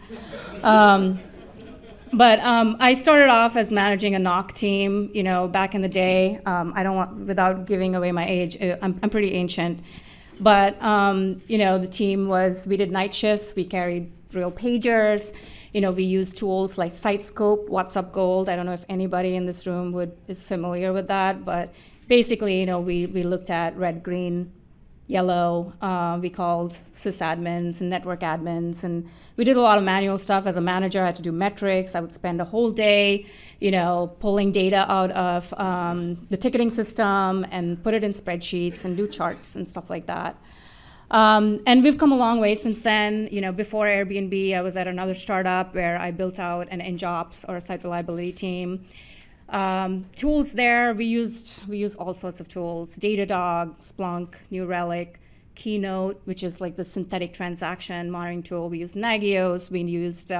But I started off as managing a iNOG team, you know, back in the day. I don't want, without giving away my age, I'm pretty ancient. But, you know, the team we did night shifts, we carried real pagers, you know, we used tools like SiteScope, WhatsUp Gold. I don't know if anybody in this room is familiar with that, but basically, you know, we looked at red, green, yellow. We called sysadmins and network admins, and we did a lot of manual stuff. As a manager, I had to do metrics. I would spend a whole day, you know, pulling data out of the ticketing system and put it in spreadsheets and do charts and stuff like that. And we've come a long way since then. You know, before Airbnb, I was at another startup where I built out an NJOPS, or a site reliability team. Tools there, we used all sorts of tools: Datadog, Splunk, New Relic, Keynote, which is like the synthetic transaction monitoring tool. We used Nagios. We used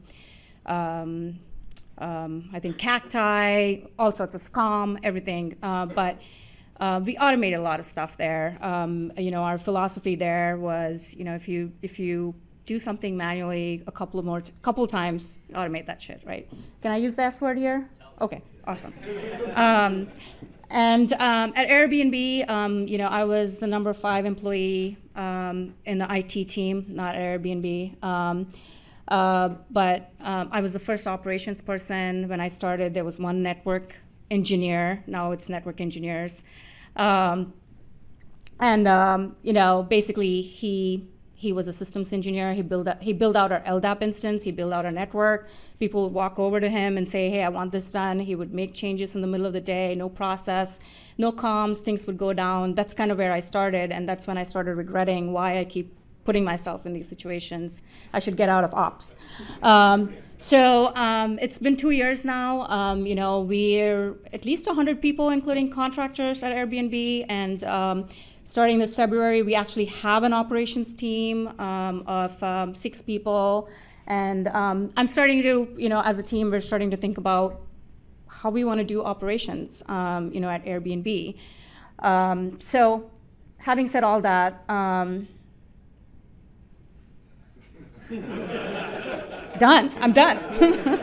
I think Cacti, all sorts of SCOM, everything. But we automated a lot of stuff there. You know, our philosophy there was, you know, if you do something manually a couple times, automate that shit, right? Can I use the S word here? Okay, awesome. And at Airbnb, you know, I was the number 5 employee in the IT team, not at Airbnb. But I was the first operations person. When I started, there was one network engineer. Now it's network engineers. You know, basically he was a systems engineer. He built out our LDAP instance. He built out our network. People would walk over to him and say, hey, I want this done. He would make changes in the middle of the day, no process, no comms, things would go down. That's kind of where I started, and that's when I started regretting why I keep putting myself in these situations. I should get out of ops. So it's been 2 years now. You know, we're at least 100 people, including contractors at Airbnb, and starting this February, we actually have an operations team of 6 people. And I'm starting to, you know, as a team, we're starting to think about how we want to do operations, at Airbnb. So having said all that, I'm done.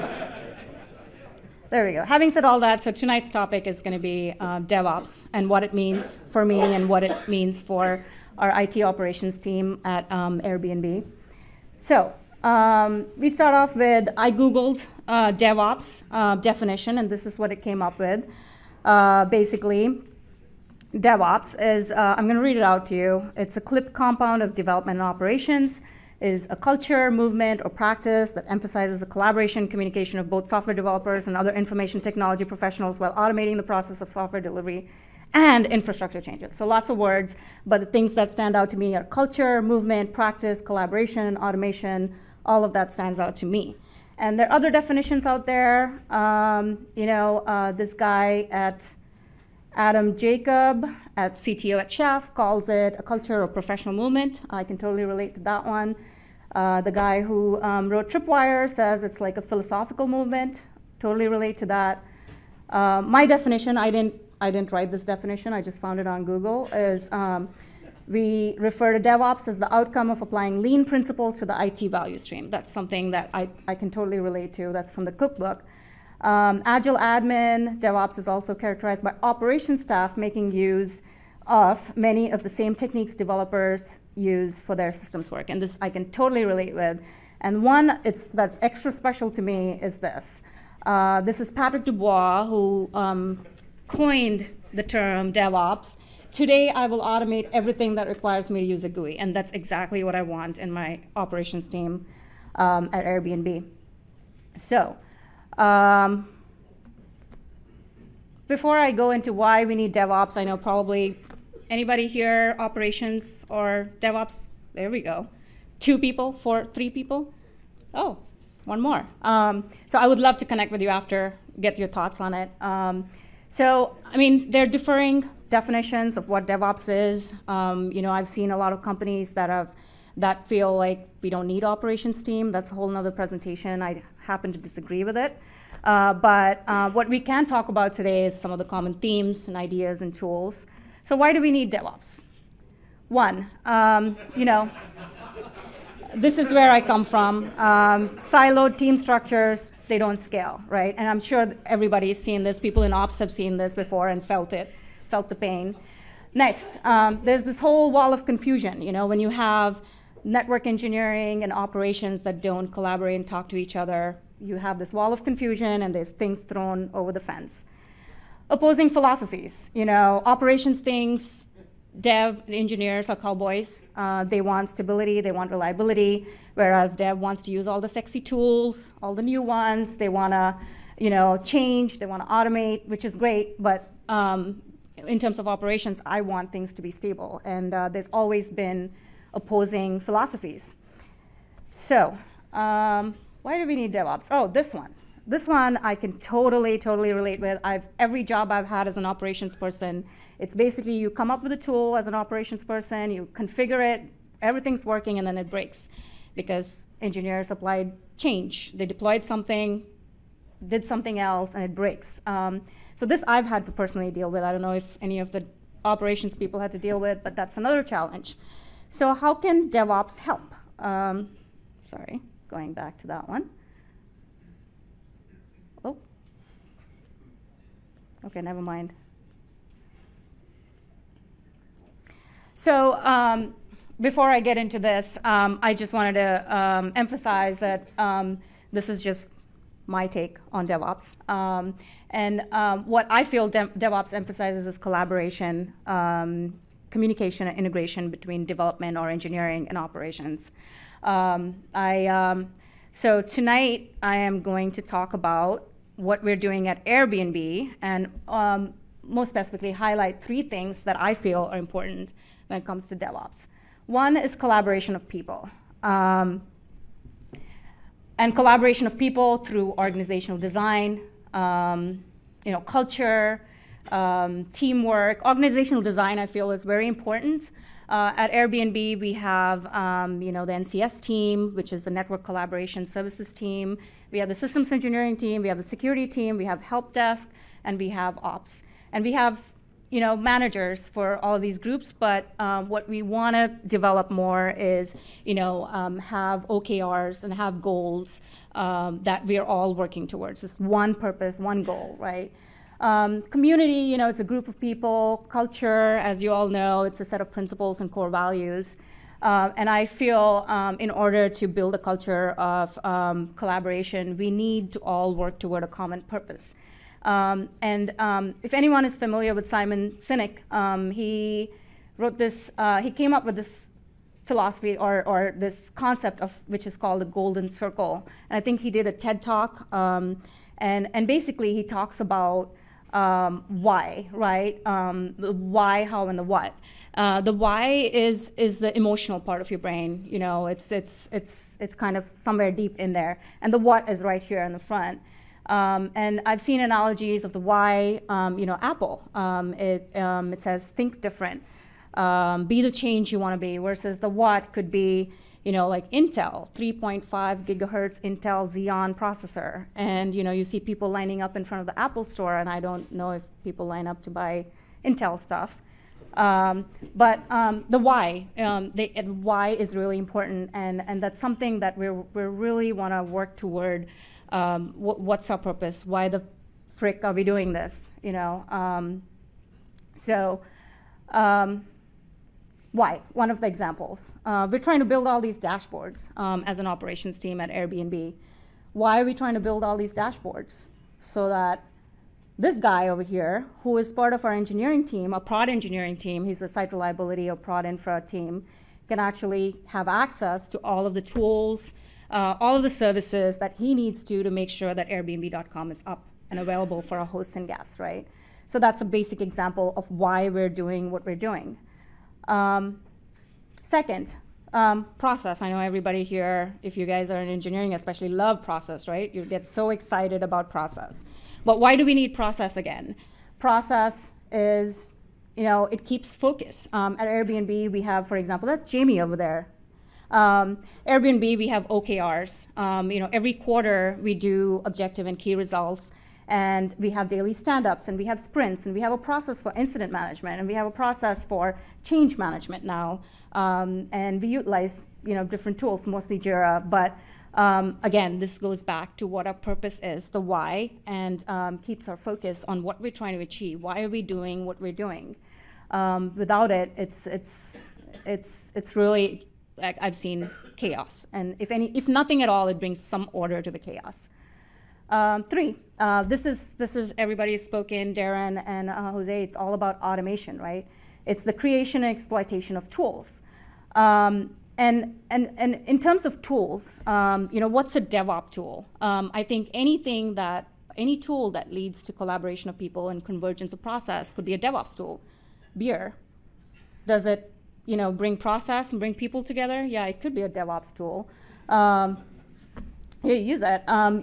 There we go. Having said all that, so tonight's topic is going to be DevOps and what it means for me and what it means for our IT operations team at Airbnb. So we start off with, I Googled DevOps definition, and this is what it came up with. Basically, DevOps is, I'm going to read it out to you. It's a clipped compound of development and operations, is a culture, movement, or practice that emphasizes the collaboration, communication of both software developers and other information technology professionals while automating the process of software delivery and infrastructure changes. So lots of words, but the things that stand out to me are culture, movement, practice, collaboration, automation. All of that stands out to me. And there are other definitions out there. This guy at Adam Jacob at CTO at Chef calls it a culture of professional movement. I can totally relate to that one. The guy who wrote Tripwire says it's like a philosophical movement. Totally relate to that. My definition, I didn't write this definition, I just found it on Google, is we refer to DevOps as the outcome of applying lean principles to the IT value stream. That's something that I can totally relate to. That's from the cookbook. Agile admin, DevOps is also characterized by operations staff making use of many of the same techniques developers use for their systems work. And this I can totally relate with. And one that's extra special to me is this. This is Patrick Dubois, who coined the term DevOps. Today, I will automate everything that requires me to use a GUI. And that's exactly what I want in my operations team at Airbnb. So, before I go into why we need DevOps, I know probably anybody here operations or DevOps? There we go. 2 people, 3 people? Oh, one more. So I would love to connect with you after, get your thoughts on it. There are differing definitions of what DevOps is. I've seen a lot of companies that feel like we don't need operations team. That's a whole nother presentation. I happen to disagree with it. But what we can talk about today is some of the common themes and ideas and tools. So why do we need DevOps? One, this is where I come from. Siloed team structures, they don't scale, right? And I'm sure everybody's seen this. People in ops have seen this before and felt the pain. Next, there's this whole wall of confusion. When you have network engineering and operations that don't collaborate and talk to each other, you have this wall of confusion and there's things thrown over the fence. Opposing philosophies, operations things, dev engineers are cowboys. They want stability, they want reliability, whereas dev wants to use all the sexy tools, all the new ones. They want to, change, they want to automate, which is great, but in terms of operations, I want things to be stable. And there's always been opposing philosophies. So, why do we need DevOps? Oh, this one. This one I can totally relate with. Every job I've had as an operations person, it's basically you come up with a tool as an operations person, you configure it, everything's working, and then it breaks because engineers applied change. They deployed something, did something else, and it breaks. So this I've had to personally deal with. I don't know if any of the operations people had to deal with, but that's another challenge. So how can DevOps help? Sorry, going back to that one. Oh. Okay, never mind. So before I get into this, I just wanted to emphasize that this is just my take on DevOps. What I feel DevOps emphasizes is collaboration, communication and integration between development or engineering and operations. So tonight I am going to talk about what we're doing at Airbnb and most specifically highlight 3 things that I feel are important when it comes to DevOps. One is collaboration of people. And collaboration of people through organizational design, culture, teamwork. Organizational design, I feel, is very important. At Airbnb, we have the NCS team, which is the Network Collaboration Services team. We have the Systems Engineering team. We have the Security team. We have Help Desk, and we have Ops. And we have managers for all of these groups. But what we want to develop more is have OKRs and have goals that we are all working towards. It's one purpose, one goal, right? Community, it's a group of people. Culture, as you all know, it's a set of principles and core values. And I feel in order to build a culture of collaboration, we need to all work toward a common purpose. If anyone is familiar with Simon Sinek, he wrote this, he came up with this philosophy or this concept of which is called the golden circle. And I think he did a TED talk, and basically he talks about why, right? The why, how, and the what. The why is the emotional part of your brain. It's kind of somewhere deep in there, and the what is right here in the front. And I've seen analogies of the why. Apple. It says think different, be the change you want to be. Versus the what could be like Intel, 3.5 gigahertz Intel Xeon processor. And, you see people lining up in front of the Apple store, and I don't know if people line up to buy Intel stuff. But the why, why is really important, and that's something that we really want to work toward. What's our purpose? Why the frick are we doing this? Why? One of the examples. We're trying to build all these dashboards as an operations team at Airbnb. Why are we trying to build all these dashboards? So that this guy over here, who is part of our engineering team, a prod engineering team, he's the site reliability or prod infra team, can actually have access to all of the tools, all of the services that he needs to make sure that Airbnb.com is up and available for our hosts and guests, right? So that's a basic example of why we're doing what we're doing. Second, process. I know everybody here, if you guys are in engineering especially, love process, right? You get so excited about process. But why do we need process again? Process is, it keeps focus. At Airbnb, we have, for example, that's Jamie over there. Airbnb, we have OKRs. Every quarter we do objective and key results, and we have daily stand-ups, and we have sprints, and we have a process for incident management, and we have a process for change management now. And we utilize different tools, mostly Jira, but again, this goes back to what our purpose is, the why, and keeps our focus on what we're trying to achieve. Why are we doing what we're doing? Without it, it's really, I've seen chaos, and if nothing at all, it brings some order to the chaos. Three, this is everybody's spoken, Darren and Jose. It's all about automation, right? It's the creation and exploitation of tools. And in terms of tools, what's a DevOps tool? I think any tool that leads to collaboration of people and convergence of process could be a DevOps tool. Beer, does it bring process and bring people together? Yeah, it could be a DevOps tool. You use it.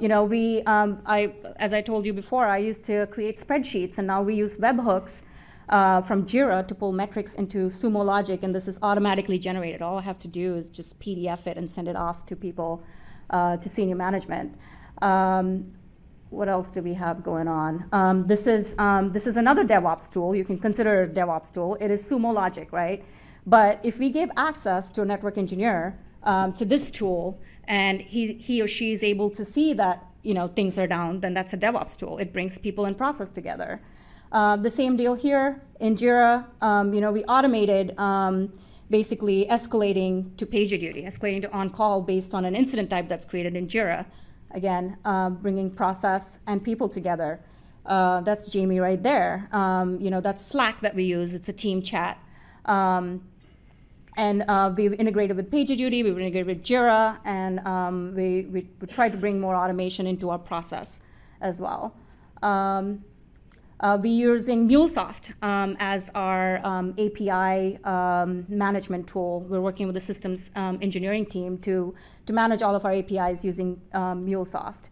As I told you before, I used to create spreadsheets, and now we use webhooks from Jira to pull metrics into Sumo Logic, and this is automatically generated. All I have to do is just PDF it and send it off to people, to senior management. What else do we have going on? This is another DevOps tool. You can consider it a DevOps tool. It is Sumo Logic, right? But if we give access to a network engineer to this tool, and he or she is able to see that things are down, then that's a DevOps tool. It brings people and process together. The same deal here in Jira. We automated basically escalating to PagerDuty, escalating to on-call based on an incident type that's created in Jira. Again, bringing process and people together. That's Jamie right there. That's Slack that we use. It's a team chat. And we've integrated with PagerDuty, we've integrated with Jira, and we try to bring more automation into our process as well. We're using MuleSoft as our API management tool. We're working with the systems engineering team to manage all of our APIs using MuleSoft.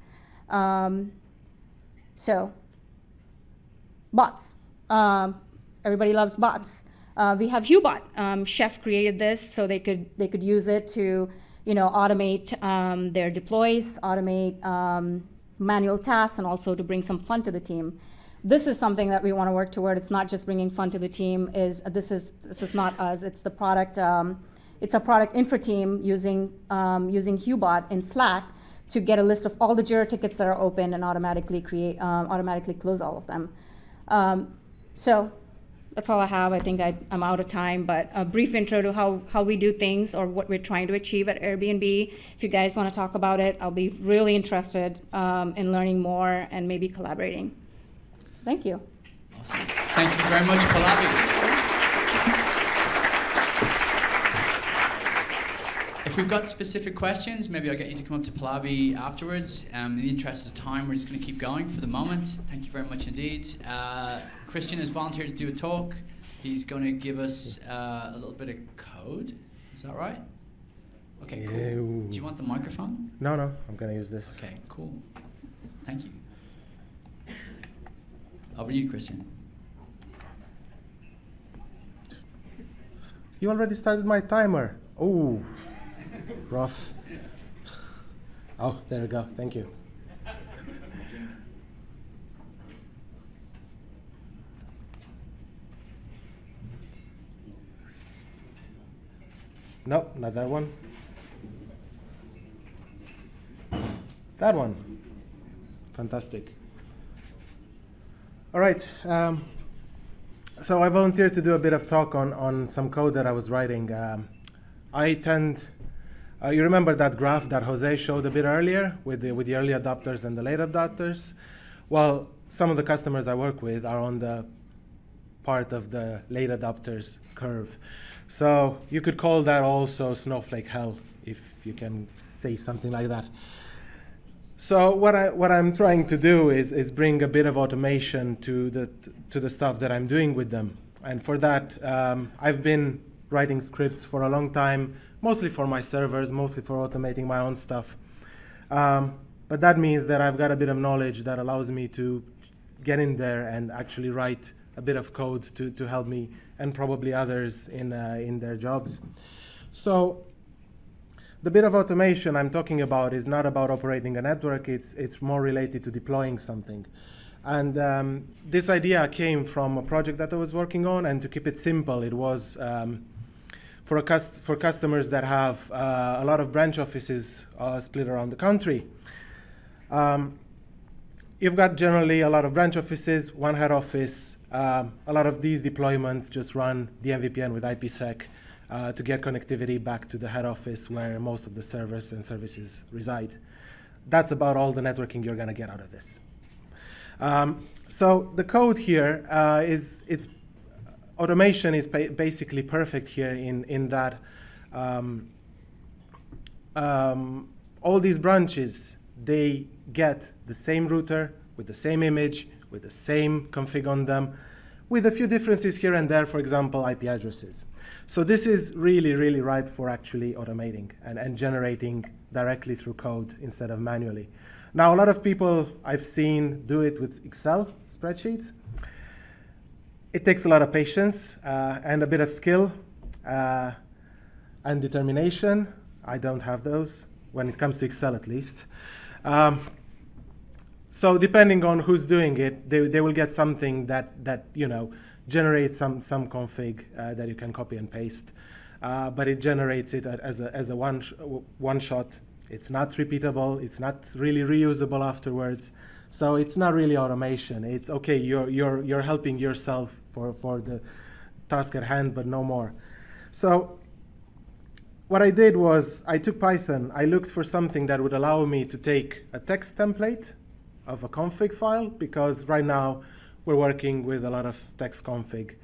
So, bots. Everybody loves bots. We have Hubot. Chef created this so they could use it to, automate their deploys, automate manual tasks, and also to bring some fun to the team. This is something that we want to work toward. It's not just bringing fun to the team. This is not us. It's the product. It's a product infra team using Hubot in Slack to get a list of all the Jira tickets that are open and automatically close all of them. So that's all I have. I think I'm out of time, but a brief intro to how we do things or what we're trying to achieve at Airbnb. If you guys want to talk about it, I'll be really interested in learning more and maybe collaborating. Thank you. Awesome. Thank you very much, Pallavi. If we've got specific questions, maybe I'll get you to come up to Pallavi afterwards. In the interest of time, we're just going to keep going for the moment. Thank you very much indeed. Cristian has volunteered to do a talk. He's going to give us a little bit of code. Is that right? Okay, cool. Do you want the microphone? No, I'm going to use this. Okay, cool. Thank you. Over to you, Cristian. You already started my timer. Oh, rough. Oh, there we go. Thank you. No, not that one. That one. Fantastic. All right. So I volunteered to do a bit of talk on some code that I was writing. You remember that graph that Jose showed a bit earlier with the early adopters and the late adopters? Well, some of the customers I work with are on the part of the late adopters curve. So you could call that also snowflake hell, if you can say something like that. So what I'm trying to do is bring a bit of automation to the stuff that I'm doing with them. And for that, I've been writing scripts for a long time, mostly for my servers, mostly for automating my own stuff. But that means that I've got a bit of knowledge that allows me to get in there and actually write a bit of code to help me and probably others in their jobs. So the bit of automation I'm talking about is not about operating a network. It's more related to deploying something. And this idea came from a project that I was working on, and to keep it simple, it was for customers that have a lot of branch offices split around the country. You've got generally a lot of branch offices, one head office. A lot of these deployments just run DMVPN with IPsec to get connectivity back to the head office where most of the servers and services reside. That's about all the networking you're going to get out of this. So the code here automation is basically perfect here in that all these branches, they get the same router with the same image, with the same config on them, with a few differences here and there, for example, IP addresses. So this is really, really ripe for actually automating and generating directly through code instead of manually. Now, a lot of people I've seen do it with Excel spreadsheets. It takes a lot of patience and a bit of skill and determination. I don't have those, when it comes to Excel at least. So depending on who's doing it, they will get something that generates some config that you can copy and paste. But it generates it as a one shot. It's not repeatable. It's not really reusable afterwards. So it's not really automation. It's okay. You're helping yourself for the task at hand, but no more. So what I did was I took Python. I looked for something that would allow me to take a text template of a config file, because right now we're working with a lot of text config.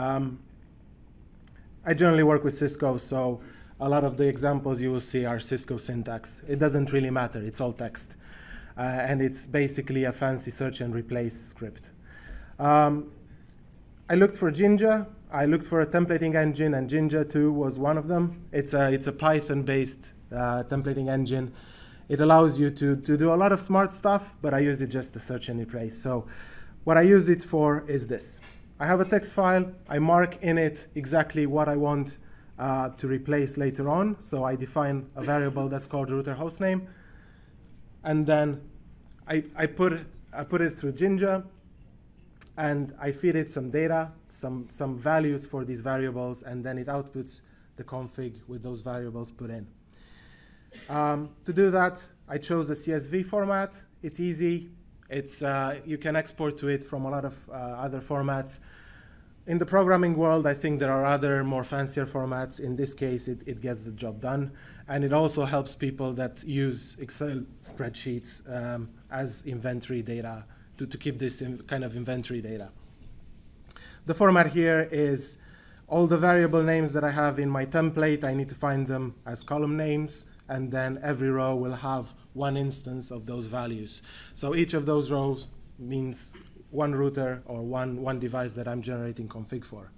I generally work with Cisco, so a lot of the examples you will see are Cisco syntax. It doesn't really matter. It's all text. And it's basically a fancy search and replace script. I looked for Jinja. I looked for a templating engine, and Jinja 2 was one of them. It's a Python-based templating engine. It allows you to do a lot of smart stuff, but I use it just to search and replace. So what I use it for is this. I have a text file. I mark in it exactly what I want to replace later on. So I define a variable that's called router hostname. And then I put it through Jinja, and I feed it some data, some values for these variables, and then it outputs the config with those variables put in. To do that, I chose a CSV format. It's easy. You can export to it from a lot of other formats. In the programming world, I think there are other more fancier formats. In this case, it gets the job done. And it also helps people that use Excel spreadsheets as inventory data to keep this kind of inventory data. The format here is all the variable names that I have in my template. I need to find them as column names, and then every row will have one instance of those values. So each of those rows means one router or one device that I'm generating config for.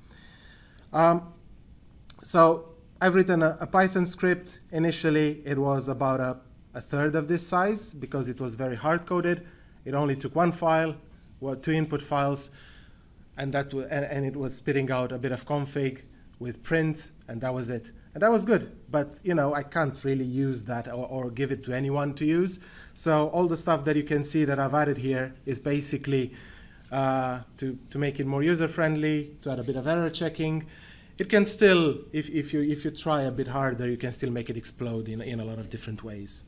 So I've written a Python script. Initially, it was about a third of this size because it was very hard-coded. It only took one file, two input files, and it was spitting out a bit of config with prints, and that was it. And that was good, but I can't really use that or give it to anyone to use. So all the stuff that you can see that I've added here is basically to make it more user-friendly, to add a bit of error checking. It can still, if you try a bit harder, you can still make it explode in a lot of different ways.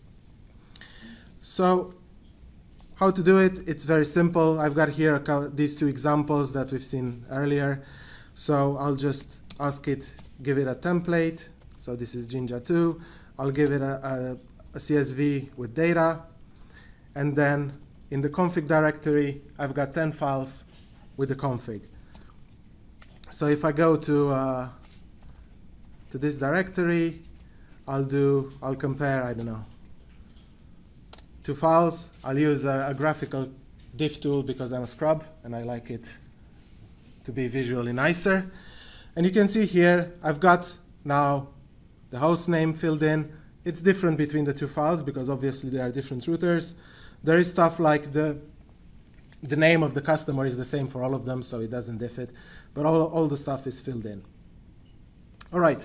So how to do it? It's very simple. I've got here these two examples that we've seen earlier. So I'll just ask it, give it a template. So this is Jinja 2. I'll give it a CSV with data. And then in the config directory, I've got 10 files with the config. So if I go to this directory, I'll compare, I don't know, two files. I'll use a graphical diff tool because I'm a scrub and I like it to be visually nicer. And you can see here, I've got now the host name filled in. It's different between the two files because obviously they are different routers. There is stuff like the name of the customer is the same for all of them, so it doesn't diff it. But all the stuff is filled in. All right.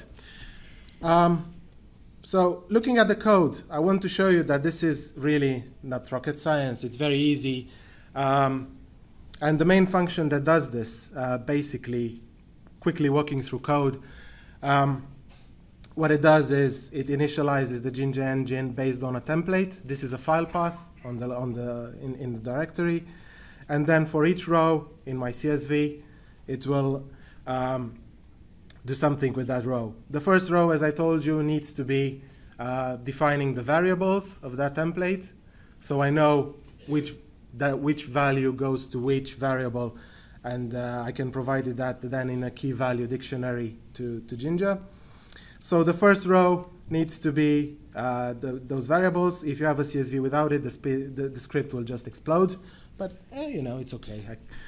So looking at the code, I want to show you that this is really not rocket science. It's very easy. And the main function that does this, basically, quickly walking through code, what it does is it initializes the Jinja engine based on a template. This is a file path in the directory. And then for each row in my CSV, it will do something with that row. The first row, as I told you, needs to be defining the variables of that template. So I know which value goes to which variable, and I can provide that then in a key value dictionary to Jinja. So the first row needs to be those variables. If you have a CSV without it, the script will just explode. But it's okay.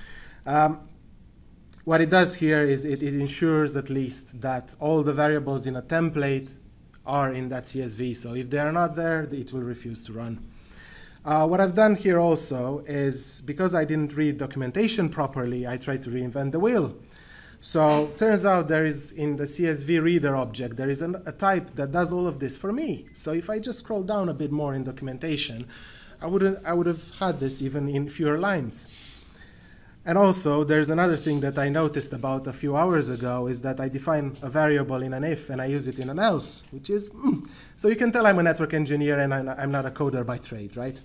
What it does here is it ensures at least that all the variables in a template are in that CSV. So if they are not there, it will refuse to run. What I've done here also is, because I didn't read documentation properly, I tried to reinvent the wheel. So turns out there is, in the CSV reader object, there is a type that does all of this for me. So if I just scroll down a bit more in documentation, I would have had this even in fewer lines. And also, there's another thing that I noticed about a few hours ago is that I define a variable in an if and I use it in an else, which is, so you can tell I'm a network engineer and I'm not a coder by trade, right?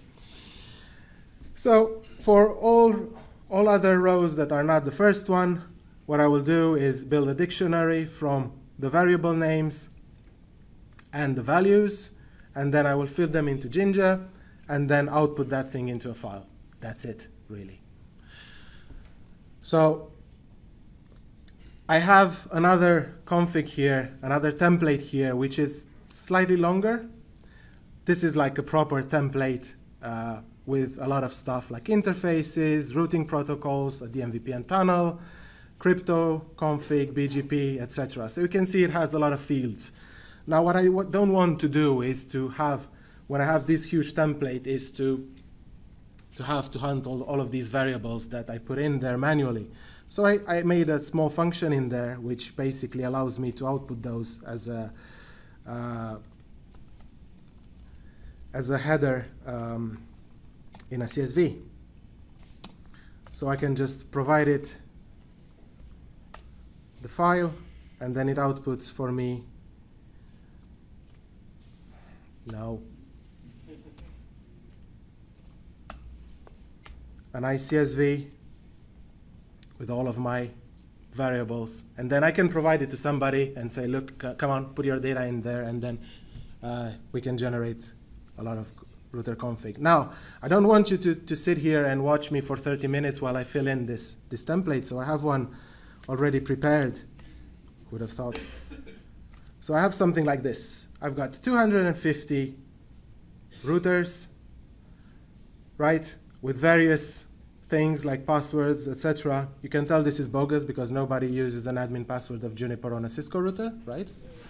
So for all other rows that are not the first one, what I will do is build a dictionary from the variable names and the values, and then I will fill them into Jinja, and then output that thing into a file. That's it, really. So I have another config here, another template here, which is slightly longer. This is like a proper template with a lot of stuff like interfaces, routing protocols, a DMVPN tunnel, crypto, config, BGP, etc. So you can see it has a lot of fields. Now what I don't want to do is to have, when I have this huge template, is to have to handle all of these variables that I put in there manually. So I made a small function in there which basically allows me to output those as a header in a CSV. So I can just provide it the file, and then it outputs for me an ICSV with all of my variables. And then I can provide it to somebody and say, look, come on, put your data in there, and then we can generate a lot of router config. Now, I don't want you to sit here and watch me for 30 minutes while I fill in this template, so I have one already prepared. Who would have thought? So I have something like this. I've got 250 routers, right, with various things like passwords, etc. You can tell this is bogus because nobody uses an admin password of Juniper on a Cisco router, right?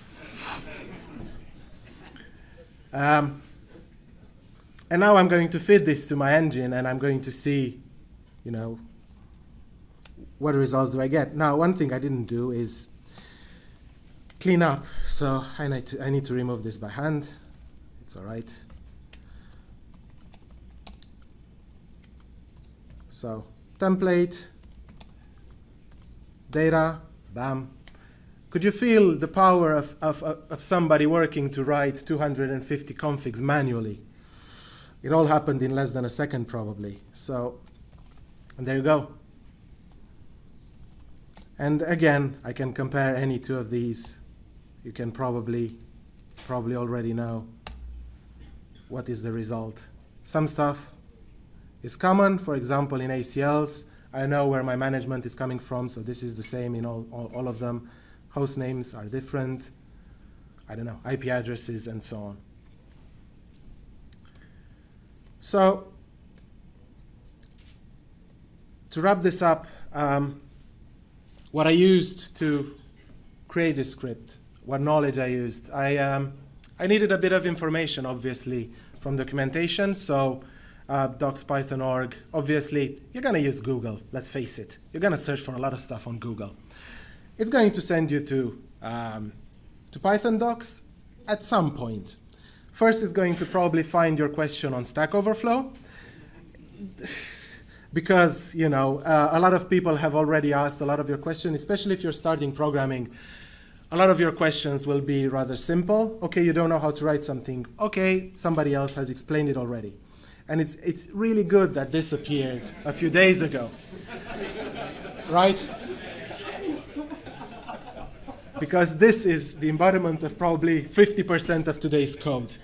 And now I'm going to feed this to my engine, and I'm going to see, you know, what results do I get. Now, one thing I didn't do is clean up, so I need to remove this by hand. It's all right. So template, data, bam. Could you feel the power of somebody working to write 250 configs manually? It all happened in less than a second, probably. So, and there you go. And again, I can compare any two of these. You can probably already know what is the result. Some stuff is common. For example, in ACLs, I know where my management is coming from, so this is the same in all of them. Host names are different. I don't know, IP addresses and so on. So to wrap this up, what I used to create this script, what knowledge I used, I needed a bit of information, obviously, from documentation. So docs.python.org, obviously, you're going to use Google, let's face it. You're going to search for a lot of stuff on Google. It's going to send you to Python docs at some point. First, it's going to probably find your question on Stack Overflow, because you know a lot of people have already asked a lot of your questions, especially if you're starting programming. A lot of your questions will be rather simple. Okay, you don't know how to write something. Okay, somebody else has explained it already. And it's really good that this appeared a few days ago, right? Because this is the embodiment of probably 50% of today's code.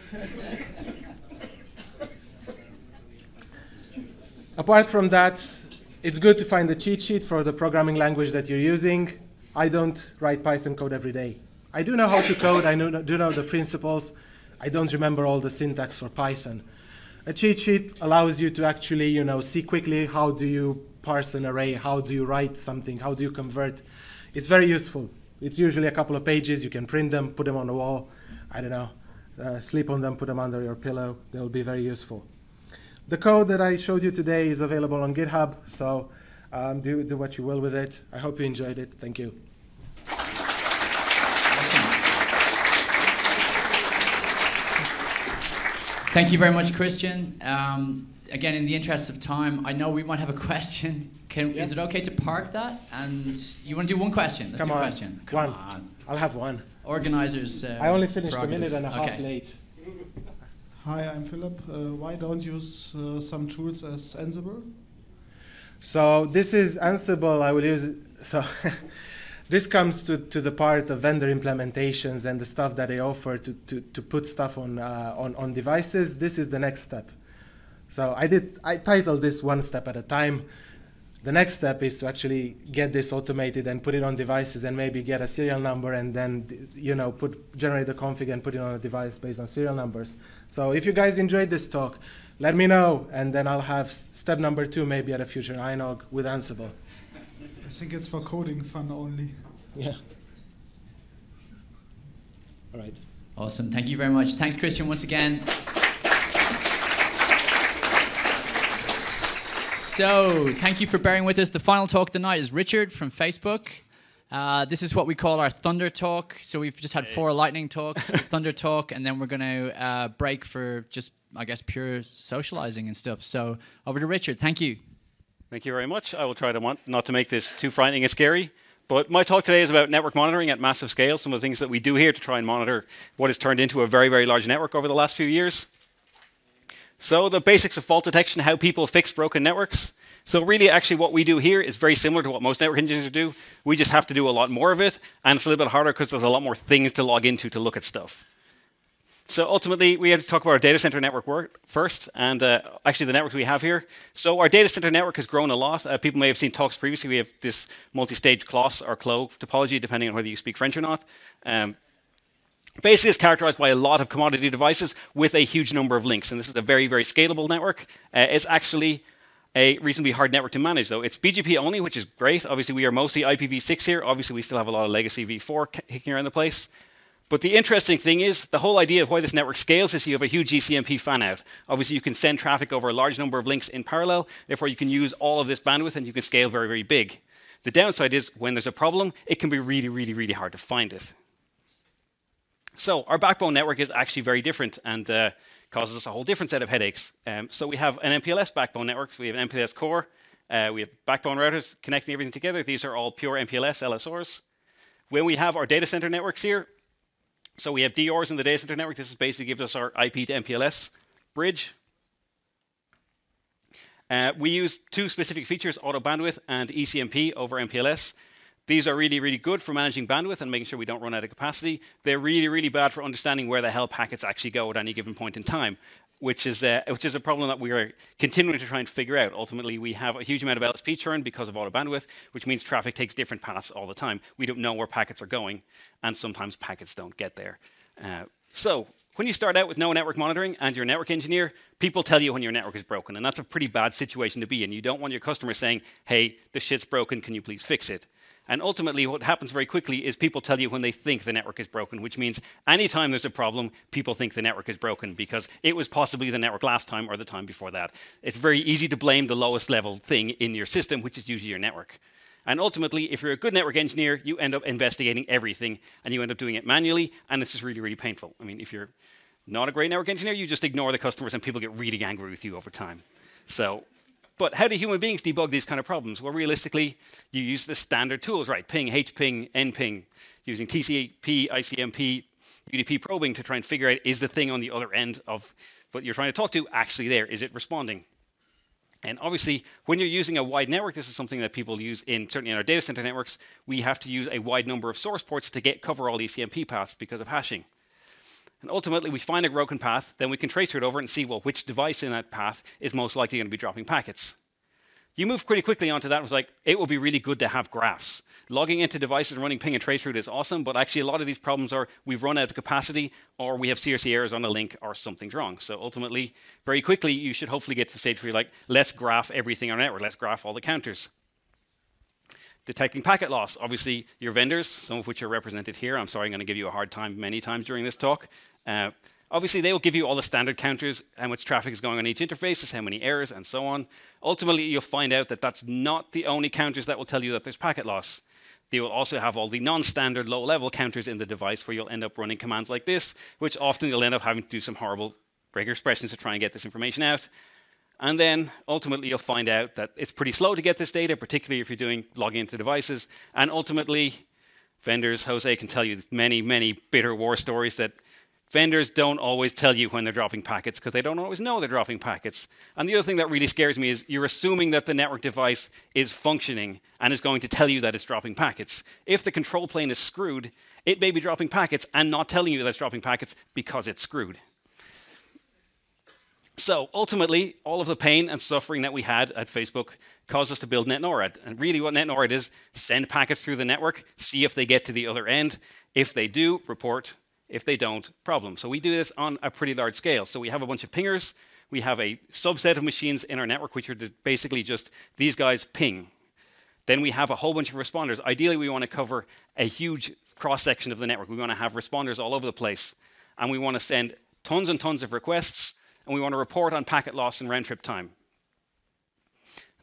Apart from that, it's good to find the cheat sheet for the programming language that you're using. I don't write Python code every day. I do know how to code, I do know the principles. I don't remember all the syntax for Python. A cheat sheet allows you to actually, you know, see quickly how do you parse an array, how do you write something, how do you convert. It's very useful. It's usually a couple of pages. You can print them, put them on the wall. I don't know, sleep on them, put them under your pillow. They'll be very useful. The code that I showed you today is available on GitHub, so do what you will with it. I hope you enjoyed it. Thank you. Awesome. Thank you very much, Cristian. Again, in the interest of time, I know we might have a question. Is it okay to park that? And you want to do one question? Let's do a question. Come on. I'll have one. Organizers. I only finished a minute and a half late. Hi, I'm Philip. Why don't you use some tools as Ansible? So this is Ansible. I will use it. So this comes to the part of vendor implementations and the stuff that they offer to put stuff on devices. This is the next step. So I titled this one step at a time. The next step is to actually get this automated and put it on devices and maybe get a serial number and then, you know, generate the config and put it on a device based on serial numbers. So if you guys enjoyed this talk, let me know, and then I'll have step number 2 maybe at a future iNOG with Ansible. I think it's for coding fun only. Yeah. All right. Awesome. Thank you very much. Thanks, Cristian, once again. So, thank you for bearing with us. The final talk of the night is Richard from Facebook. This is what we call our Thunder Talk. So we've just had 4 lightning talks, Thunder Talk, and then we're going to break for just, I guess, pure socializing and stuff. So over to Richard. Thank you. Thank you very much. I will try to not to make this too frightening and scary. But my talk today is about network monitoring at massive scale, some of the things that we do here to try and monitor what has turned into a very, very large network over the last few years. So the basics of fault detection, how people fix broken networks. So really, actually, what we do here is very similar to what most network engineers do. We just have to do a lot more of it, and it's a little bit harder because there's a lot more things to log into to look at stuff. So ultimately, we have to talk about our data center network first, and actually the networks we have here. So our data center network has grown a lot. People may have seen talks previously. We have this multi-stage CLOS or CLO topology, depending on whether you speak French or not. Basically, it's characterized by a lot of commodity devices with a huge number of links, and this is a very, very scalable network. It's actually a reasonably hard network to manage, though. It's BGP only, which is great. Obviously, we are mostly IPv6 here. Obviously, we still have a lot of legacy v4 kicking around the place. But the interesting thing is, the whole idea of why this network scales is you have a huge ECMP fan-out. Obviously, you can send traffic over a large number of links in parallel. Therefore, you can use all of this bandwidth, and you can scale very, very big. The downside is, when there's a problem, it can be really, really, really hard to find it. So our backbone network is actually very different and causes us a whole different set of headaches. So we have an MPLS backbone network. We have an MPLS core. We have backbone routers connecting everything together. These are all pure MPLS LSORs. When we have our data center networks here, so we have DORs in the data center network. This basically gives us our IP to MPLS bridge. We use 2 specific features, auto bandwidth and ECMP over MPLS. These are really, really good for managing bandwidth and making sure we don't run out of capacity. They're really, really bad for understanding where the hell packets actually go at any given point in time, which is a problem that we are continuing to try and figure out. Ultimately, we have a huge amount of LSP churn because of auto bandwidth, which means traffic takes different paths all the time. We don't know where packets are going, and sometimes packets don't get there. So when you start out with no network monitoring and you're a network engineer, people tell you when your network is broken, and that's a pretty bad situation to be in. You don't want your customer saying, hey, the shit's broken, can you please fix it? And ultimately, what happens very quickly is people tell you when they think the network is broken, which means anytime there's a problem, people think the network is broken because it was possibly the network last time or the time before that. It's very easy to blame the lowest level thing in your system, which is usually your network. And ultimately, if you're a good network engineer, you end up investigating everything, and you end up doing it manually, and it's just really, really painful. I mean, if you're not a great network engineer, you just ignore the customers, and people get really angry with you over time. But how do human beings debug these kind of problems? Well, realistically, you use the standard tools, right? Ping, hping, nping, using TCP, ICMP, UDP probing to try and figure out, is the thing on the other end of what you're trying to talk to actually there? Is it responding? And obviously, when you're using a wide network, this is something that people use certainly in our data center networks. We have to use a wide number of source ports to cover all ECMP paths because of hashing. And ultimately, we find a broken path, then we can trace it over and see, well, which device in that path is most likely going to be dropping packets. You move pretty quickly onto that. It was like, it will be really good to have graphs. Logging into devices and running ping and traceroute is awesome, but actually a lot of these problems are we've run out of capacity, or we have CRC errors on a link, or something's wrong. So ultimately, very quickly, you should hopefully get to the stage where you're like, let's graph everything on our network. Let's graph all the counters. Detecting packet loss. Obviously, your vendors, some of which are represented here. I'm sorry, I'm going to give you a hard time many times during this talk. Obviously, they will give you all the standard counters, how much traffic is going on each interface, how many errors, and so on. Ultimately, you'll find out that that's not the only counters that will tell you that there's packet loss. They will also have all the non-standard low-level counters in the device where you'll end up running commands like this, which often you'll end up having to do some horrible breaker expressions to try and get this information out. And then ultimately, you'll find out that it's pretty slow to get this data, particularly if you're doing logging into devices. And ultimately, vendors, Jose can tell you many, many bitter war stories that vendors don't always tell you when they're dropping packets because they don't always know they're dropping packets. And the other thing that really scares me is you're assuming that the network device is functioning and is going to tell you that it's dropping packets. If the control plane is screwed, it may be dropping packets and not telling you that it's dropping packets because it's screwed. So ultimately, all of the pain and suffering that we had at Facebook caused us to build NetNORAD. And really what NetNORAD is, send packets through the network, see if they get to the other end. If they do, report. If they don't, problem. So we do this on a pretty large scale. So we have a bunch of pingers. We have a subset of machines in our network, which are basically just these guys ping. Then we have a whole bunch of responders. Ideally, we want to cover a huge cross-section of the network. We want to have responders all over the place. And we want to send tons and tons of requests. And we want to report on packet loss and round-trip time.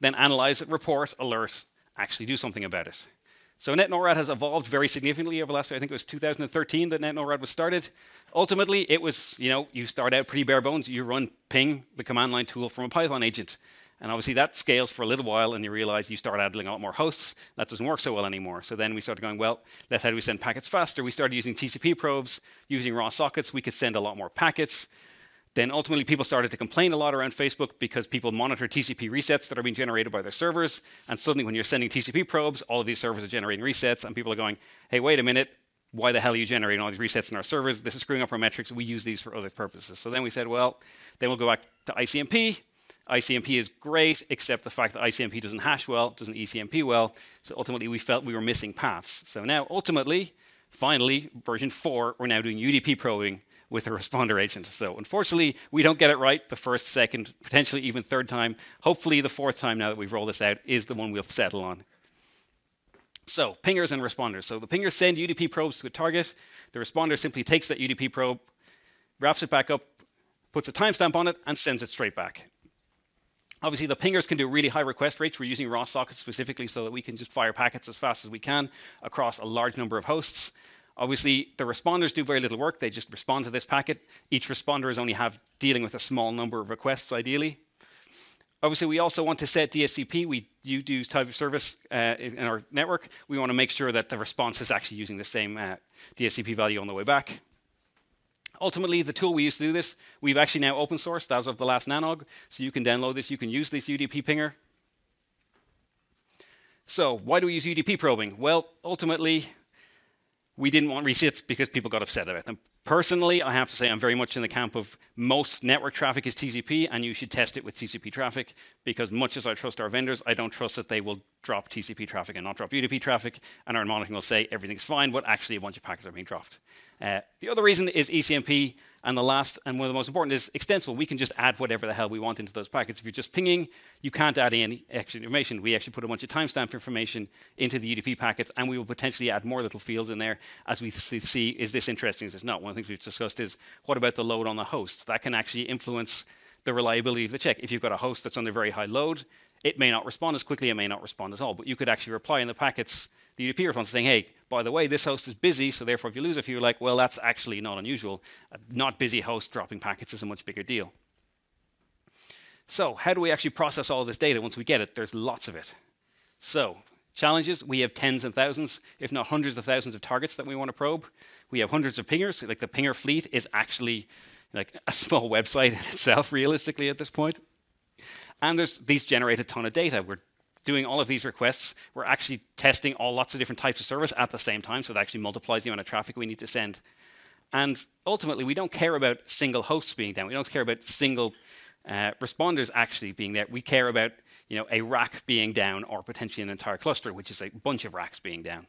then analyze it, report, alert, actually do something about it. So NetNORAD has evolved very significantly over the last, I think it was 2013 that NetNORAD was started. Ultimately, it was, you start out pretty bare bones. You run ping, the command line tool, from a Python agent. And obviously that scales for a little while, and you realize you start adding a lot more hosts. That doesn't work so well anymore. So then we started going, well, how do we send packets faster? We started using TCP probes, using raw sockets. We could send a lot more packets. Then ultimately people started to complain a lot around Facebook because people monitor TCP resets that are being generated by their servers. And suddenly when you're sending TCP probes, all of these servers are generating resets, and people are going, hey, wait a minute, why the hell are you generating all these resets in our servers? This is screwing up our metrics. We use these for other purposes. So then we said, well, then we'll go back to ICMP. ICMP is great, except the fact that ICMP doesn't hash well, doesn't ECMP well. So ultimately we felt we were missing paths. So now ultimately, finally, version 4, we're now doing UDP probing with a responder agent. So unfortunately, we don't get it right the first, second, potentially even third time. Hopefully the fourth time now that we've rolled this out is the one we'll settle on. So pingers and responders. So the pingers send UDP probes to a target. The responder simply takes that UDP probe, wraps it back up, puts a timestamp on it, and sends it straight back. Obviously, the pingers can do really high request rates. We're using raw sockets specifically so that we can just fire packets as fast as we can across a large number of hosts. Obviously, the responders do very little work. They just respond to this packet. Each responder is only dealing with a small number of requests, ideally. Obviously, we also want to set DSCP. We use type of service in our network. We want to make sure that the response is actually using the same DSCP value on the way back. Ultimately, the tool we use to do this, we've actually now open sourced as of the last iNOG. So you can download this. You can use this UDP pinger. So why do we use UDP probing? Well, ultimately, we didn't want resets because people got upset about them. Personally, I have to say I'm very much in the camp of most network traffic is TCP, and you should test it with TCP traffic, because much as I trust our vendors, I don't trust that they will drop TCP traffic and not drop UDP traffic, and our monitoring will say everything's fine, but actually a bunch of packets are being dropped. The other reason is ECMP, and the last, and one of the most important, is extensible. We can just add whatever the hell we want into those packets. If you're just pinging, you can't add any extra information. We actually put a bunch of timestamp information into the UDP packets, and we will potentially add more little fields in there as we see, is this interesting, is this not? One of the things we've discussed is, what about the load on the host? That can actually influence the reliability of the check. If you've got a host that's under very high load, it may not respond as quickly, it may not respond at all, but you could actually reply in the packets, the UDP response, saying, hey, by the way, this host is busy, so therefore if you lose a few, like, well, that's actually not unusual. A not busy host dropping packets is a much bigger deal. So how do we actually process all of this data once we get it? There's lots of it. So challenges, we have tens and thousands, if not hundreds of thousands of targets that we want to probe. We have hundreds of pingers. Like, the pinger fleet is actually like a small website in itself, realistically, at this point. And these generate a ton of data. We're doing all of these requests. We're actually testing lots of different types of service at the same time, so that actually multiplies the amount of traffic we need to send. And ultimately, we don't care about single hosts being down. We don't care about single responders actually being there. We care about a rack being down, or potentially an entire cluster, which is a bunch of racks being down.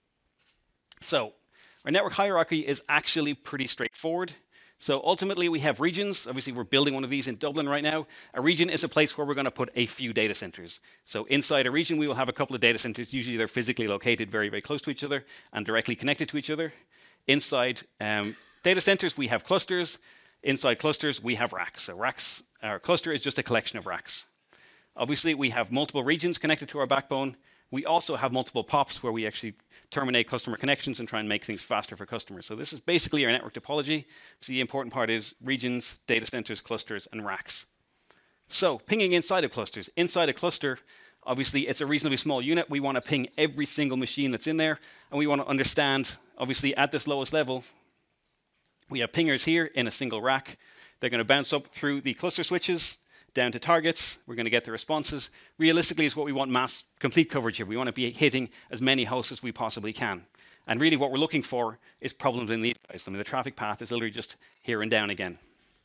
So our network hierarchy is actually pretty straightforward. So ultimately, we have regions. Obviously, we're building one of these in Dublin right now. A region is a place where we're going to put a few data centers. So inside a region, we will have a couple of data centers. Usually, they're physically located very, very close to each other and directly connected to each other. Inside data centers, we have clusters. Inside clusters, we have racks. So our cluster is just a collection of racks. Obviously, we have multiple regions connected to our backbone. We also have multiple POPs where we actually terminate customer connections and try and make things faster for customers. So this is basically our network topology. So the important part is regions, data centers, clusters, and racks. So pinging inside of clusters. Inside a cluster, obviously, it's a reasonably small unit. We want to ping every single machine that's in there, and we want to understand, obviously, at this lowest level, we have pingers here in a single rack. They're going to bounce up through the cluster switches, down to targets. We're going to get the responses. Realistically, is what we want mass complete coverage here. We want to be hitting as many hosts as we possibly can. And really what we're looking for is problems in these guys. I mean, the traffic path is literally just here and down again.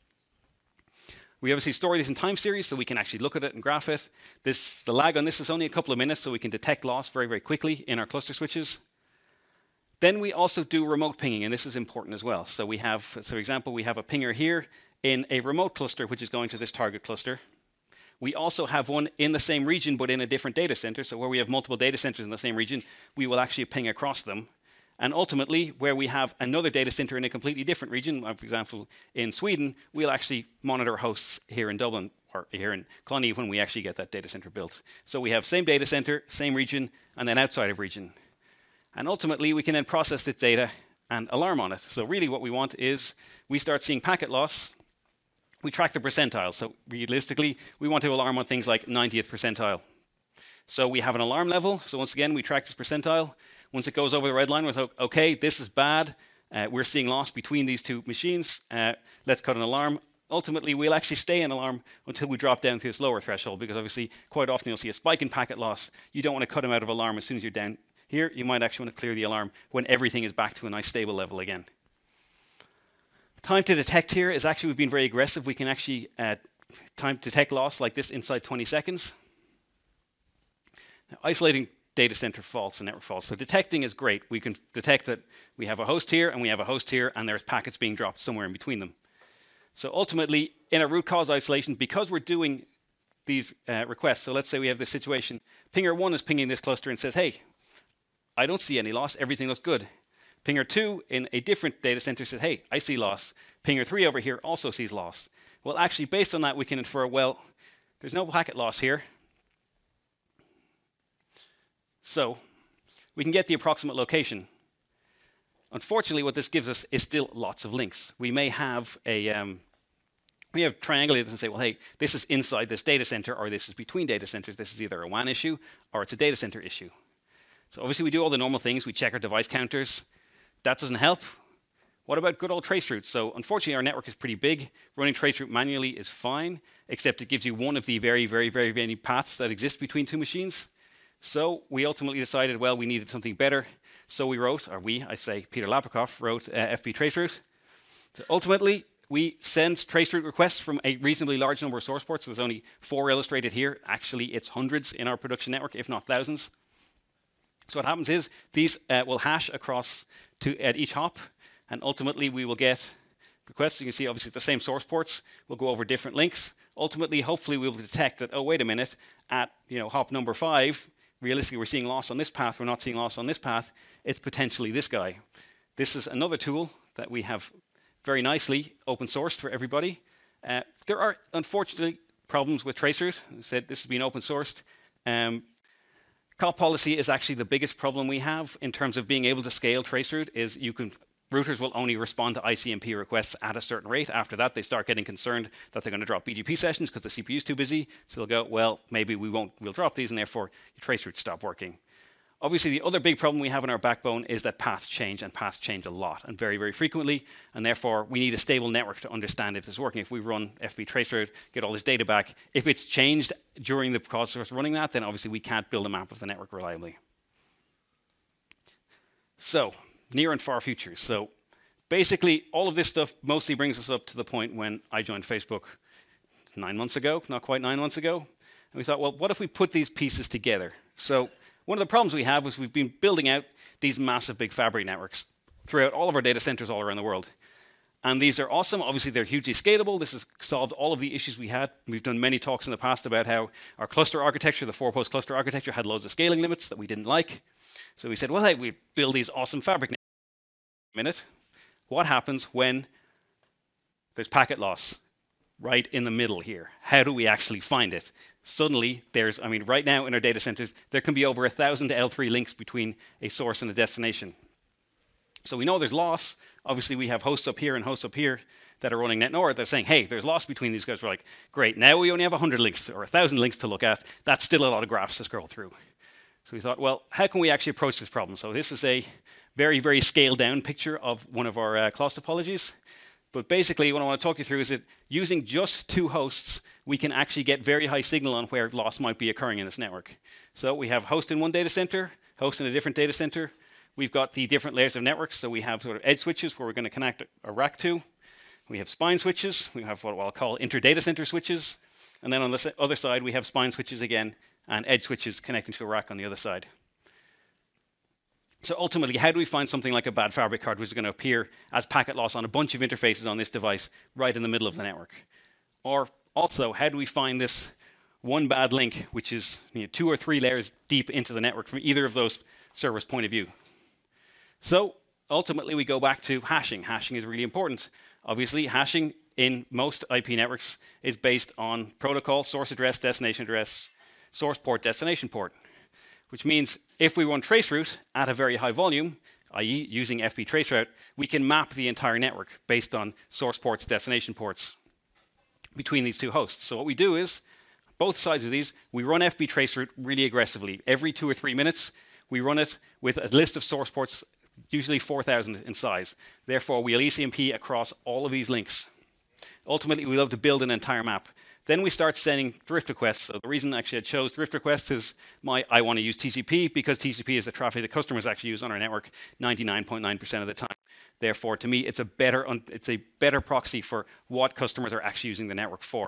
We obviously store these in time series so we can actually look at it and graph it. The lag on this is only a couple of minutes, so we can detect loss very, very quickly in our cluster switches. Then we also do remote pinging, and this is important as well. So we have, for example, we have a pinger here in a remote cluster, which is going to this target cluster. We also have one in the same region, but in a different data center. So where we have multiple data centers in the same region, we will actually ping across them. And ultimately, where we have another data center in a completely different region, for example, in Sweden, we'll actually monitor hosts here in Dublin or here in Clonee when we actually get that data center built. So we have same data center, same region, and then outside of region. And ultimately, we can then process this data and alarm on it. So really what we want is we start seeing packet loss. We track the percentiles. So realistically, we want to alarm on things like 90th percentile. So we have an alarm level. So once again, we track this percentile. Once it goes over the red line, we're like, okay, this is bad. We're seeing loss between these two machines. Let's cut an alarm. Ultimately, we'll actually stay in alarm until we drop down to this lower threshold, because obviously quite often you'll see a spike in packet loss. You don't want to cut them out of alarm as soon as you're down here. You might actually want to clear the alarm when everything is back to a nice stable level again. Time to detect here is actually, we've been very aggressive. We can actually time to detect loss like this inside 20 seconds. Now, isolating data center faults and network faults. So detecting is great. We can detect that we have a host here and we have a host here, and there's packets being dropped somewhere in between them. So ultimately, in a root cause isolation, because we're doing these requests, so let's say we have this situation, pinger 1 is pinging this cluster and says, hey, I don't see any loss, everything looks good. Pinger 2 in a different data center says, hey, I see loss. Pinger 3 over here also sees loss. Well, actually, based on that, we can infer, well, there's no packet loss here. So we can get the approximate location. Unfortunately, what this gives us is still lots of links. We may have a we have triangulated and say, well, hey, this is inside this data center, or this is between data centers. This is either a WAN issue or it's a data center issue. So obviously, we do all the normal things. We check our device counters. That doesn't help. What about good old trace routes? So unfortunately, our network is pretty big. Running trace route manually is fine, except it gives you one of the very, very, very many paths that exist between two machines. So we ultimately decided, well, we needed something better. So we wrote, or we, I say Peter Lapikoff, wrote FB traceroute. So ultimately, we send traceroute requests from a reasonably large number of source ports. There's only 4 illustrated here. Actually, it's hundreds in our production network, if not thousands. So what happens is these will hash across to at each hop, and ultimately we will get requests. You can see, obviously, it's the same source ports. We'll go over different links. Ultimately, hopefully, we will detect that, oh, wait a minute, at hop number 5, realistically, we're seeing loss on this path. We're not seeing loss on this path. It's potentially this guy. This is another tool that we have very nicely open sourced for everybody. There are, unfortunately, problems with traceroute. I said this has been open sourced. COP policy is actually the biggest problem we have in terms of being able to scale traceroute. Is routers will only respond to ICMP requests at a certain rate. After that, they start getting concerned that they're going to drop BGP sessions because the CPU is too busy. So they'll go, well, maybe we'll drop these, and therefore your trace routes stop working. Obviously, the other big problem we have in our backbone is that paths change, and paths change a lot and very, very frequently. And therefore, we need a stable network to understand if it's working. If we run FB traceroute, get all this data back, if it's changed during the process of running that, then obviously we can't build a map of the network reliably. So, near and far futures. So basically, all of this stuff mostly brings us up to the point when I joined Facebook 9 months ago, not quite 9 months ago. And we thought, well, what if we put these pieces together? So one of the problems we have is we've been building out these massive big fabric networks throughout all of our data centers all around the world. And these are awesome. Obviously, they're hugely scalable. This has solved all of the issues we had. We've done many talks in the past about how our cluster architecture, the 4-post cluster architecture, had loads of scaling limits that we didn't like. So we said, well, hey, we build these awesome fabric networks. Minute, what happens when there's packet loss right in the middle here? How do we actually find it? Suddenly, right now in our data centers, there can be over 1,000 L3 links between a source and a destination. So we know there's loss. Obviously, we have hosts up here and hosts up here that are running NetNord. They're saying, hey, there's loss between these guys. We're like, great, now we only have 100 links or 1,000 links to look at. That's still a lot of graphs to scroll through. So we thought, well, how can we actually approach this problem? So this is a very, very scaled down picture of one of our class topologies. But basically, what I want to talk you through is that using just 2 hosts, we can actually get very high signal on where loss might be occurring in this network. So we have host in one data center, host in a different data center. We've got the different layers of networks. So we have sort of edge switches where we're going to connect a rack to. We have spine switches. We have what I'll call inter-data center switches. And then on the other side, we have spine switches again and edge switches connecting to a rack on the other side. So ultimately, how do we find something like a bad fabric card which is going to appear as packet loss on a bunch of interfaces on this device right in the middle of the network? Or also, how do we find this one bad link which is 2 or 3 layers deep into the network from either of those servers' point of view? So ultimately, we go back to hashing. Hashing is really important. Obviously, hashing in most IP networks is based on protocol, source address, destination address, source port, destination port, which means if we run traceroute at a very high volume, i.e. using FP traceroute, we can map the entire network based on source ports, destination ports between these two hosts. So what we do is, both sides of these, we run FP traceroute really aggressively. Every 2 or 3 minutes, we run it with a list of source ports, usually 4,000 in size. Therefore, we'll ECMP across all of these links. Ultimately, we love to build an entire map. Then we start sending drift requests. So the reason actually I chose drift requests is I want to use TCP because TCP is the traffic that customers actually use on our network 99.9% of the time. Therefore, to me, it's a better proxy for what customers are actually using the network for.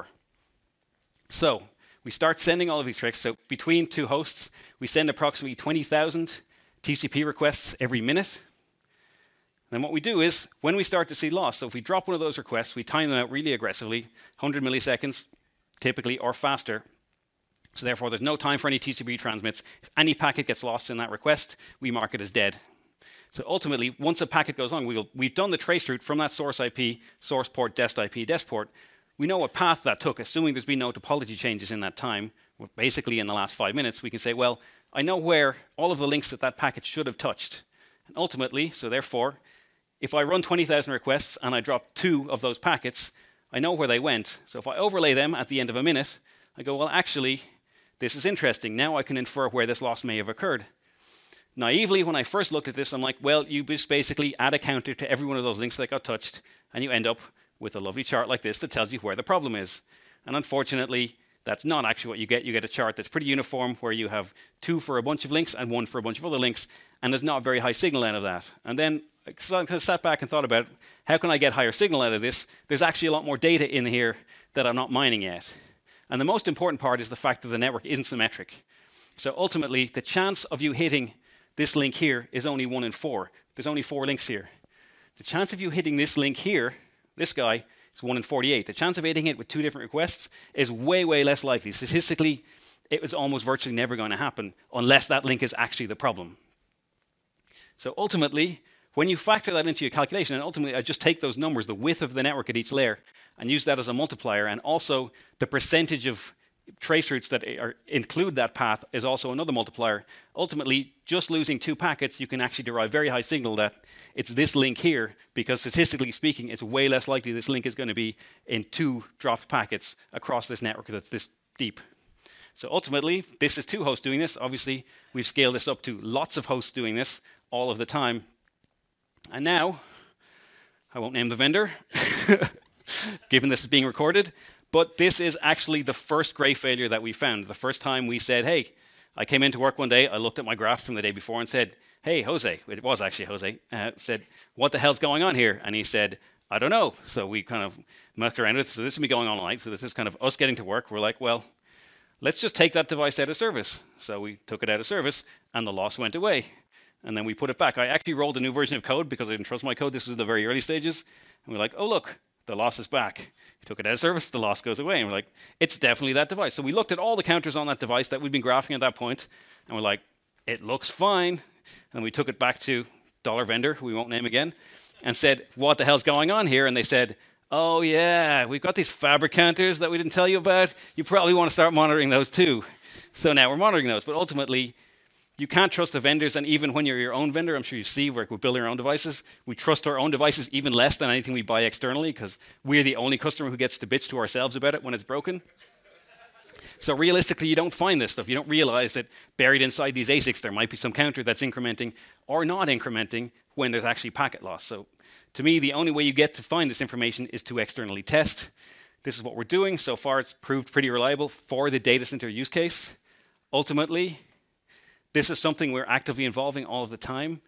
So we start sending all of these tricks. So between two hosts, we send approximately 20,000 TCP requests every minute. Then what we do is, when we start to see loss, so if we drop one of those requests, we time them out really aggressively, 100 milliseconds typically, or faster. So therefore, there's no time for any TCP transmits. If any packet gets lost in that request, we mark it as dead. So ultimately, once a packet goes on, we've done the traceroute from that source IP, source port, dest IP, dest port. We know what path that took, assuming there's been no topology changes in that time. Basically, in the last 5 minutes, we can say, well, I know where all of the links that packet should have touched. And ultimately, so therefore, if I run 20,000 requests and I drop 2 of those packets, I know where they went. So if I overlay them at the end of a minute, I go, well, actually, this is interesting. Now I can infer where this loss may have occurred. Naively, when I first looked at this, I'm like, well, you just basically add a counter to every one of those links that got touched, and you end up with a lovely chart like this that tells you where the problem is. And unfortunately, that's not actually what you get. You get a chart that's pretty uniform, where you have 2 for a bunch of links and 1 for a bunch of other links, and there's not very high signal out of that. And then I kind of sat back and thought about, how can I get higher signal out of this? There's actually a lot more data in here that I'm not mining yet. And the most important part is the fact that the network isn't symmetric. So ultimately, the chance of you hitting this link here is only 1 in 4. There's only 4 links here. The chance of you hitting this link here, this guy, is 1 in 48. The chance of hitting it with 2 different requests is way, way less likely. Statistically, it was almost virtually never going to happen unless that link is actually the problem. So ultimately, when you factor that into your calculation, and ultimately I just take those numbers, the width of the network at each layer, and use that as a multiplier, and also the percentage of trace routes that include that path is also another multiplier. Ultimately, just losing 2 packets, you can actually derive very high signal that it's this link here, because statistically speaking, it's way less likely this link is going to be in 2 dropped packets across this network that's this deep. So ultimately, this is 2 hosts doing this. Obviously, we've scaled this up to lots of hosts doing this all of the time. And now, I won't name the vendor, given this is being recorded, but this is actually the first grave failure that we found. The first time we said, hey, I came into work one day, I looked at my graph from the day before and said, hey, Jose, it was actually Jose, said, what the hell's going on here? And he said, I don't know. So we kind of mucked around with it. So this has been going on all night. So this is kind of us getting to work. We're like, well, let's just take that device out of service. So we took it out of service and the loss went away. And then we put it back. I actually rolled a new version of code because I didn't trust my code. This was the very early stages. And we're like, oh, look, the loss is back. We took it out of service, the loss goes away. And we're like, it's definitely that device. So we looked at all the counters on that device that we'd been graphing at that point, and we're like, it looks fine. And we took it back to dollar vendor, who we won't name again, and said, what the hell's going on here? And they said, oh, yeah, we've got these fabric counters that we didn't tell you about. You probably want to start monitoring those too. So now we're monitoring those. But ultimately, you can't trust the vendors, and even when you're your own vendor, I'm sure you see we're building our own devices. We trust our own devices even less than anything we buy externally because we're the only customer who gets to bitch to ourselves about it when it's broken. So realistically, you don't find this stuff. You don't realize that buried inside these ASICs, there might be some counter that's incrementing or not incrementing when there's actually packet loss. So to me, the only way you get to find this information is to externally test. This is what we're doing. So far, it's proved pretty reliable for the data center use case. Ultimately, this is something we're actively involving all of the time.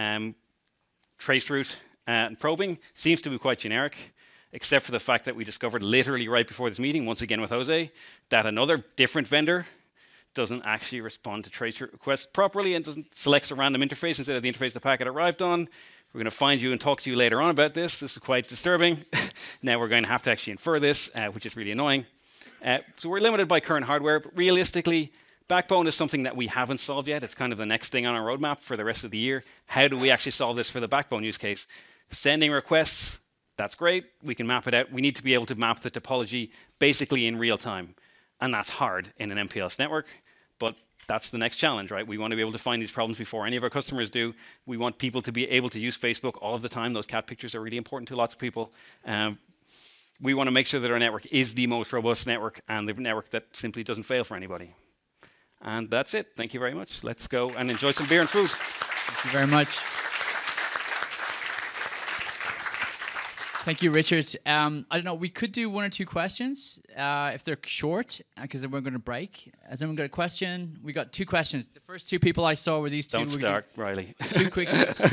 Traceroute and probing seems to be quite generic, except for the fact that we discovered literally right before this meeting, once again with Jose, that another different vendor doesn't actually respond to traceroute requests properly and selects a random interface instead of the interface the packet arrived on. We're going to find you and talk to you later on about this. This is quite disturbing. Now we're going to have to actually infer this, which is really annoying. So we're limited by current hardware, but realistically, Backbone is something that we haven't solved yet. It's kind of the next thing on our roadmap for the rest of the year. How do we actually solve this for the Backbone use case? Sending requests That's great. We can map it out. We need to be able to map the topology basically in real time. And that's hard in an MPLS network, but that's the next challenge, right? We want to be able to find these problems before any of our customers do. We want people to be able to use Facebook all of the time. Those cat pictures are really important to lots of people. We want to make sure that our network is the most robust network and the network that simply doesn't fail for anybody. And that's it. Thank you very much. Let's go and enjoy some beer and food. Thank you very much. Thank you, Richard. I don't know, we could do 1 or 2 questions if they're short, because then we're going to break. Has anyone got a question? We got 2 questions. The first 2 people I saw were these 2. Don't start, Riley. 2 quickies.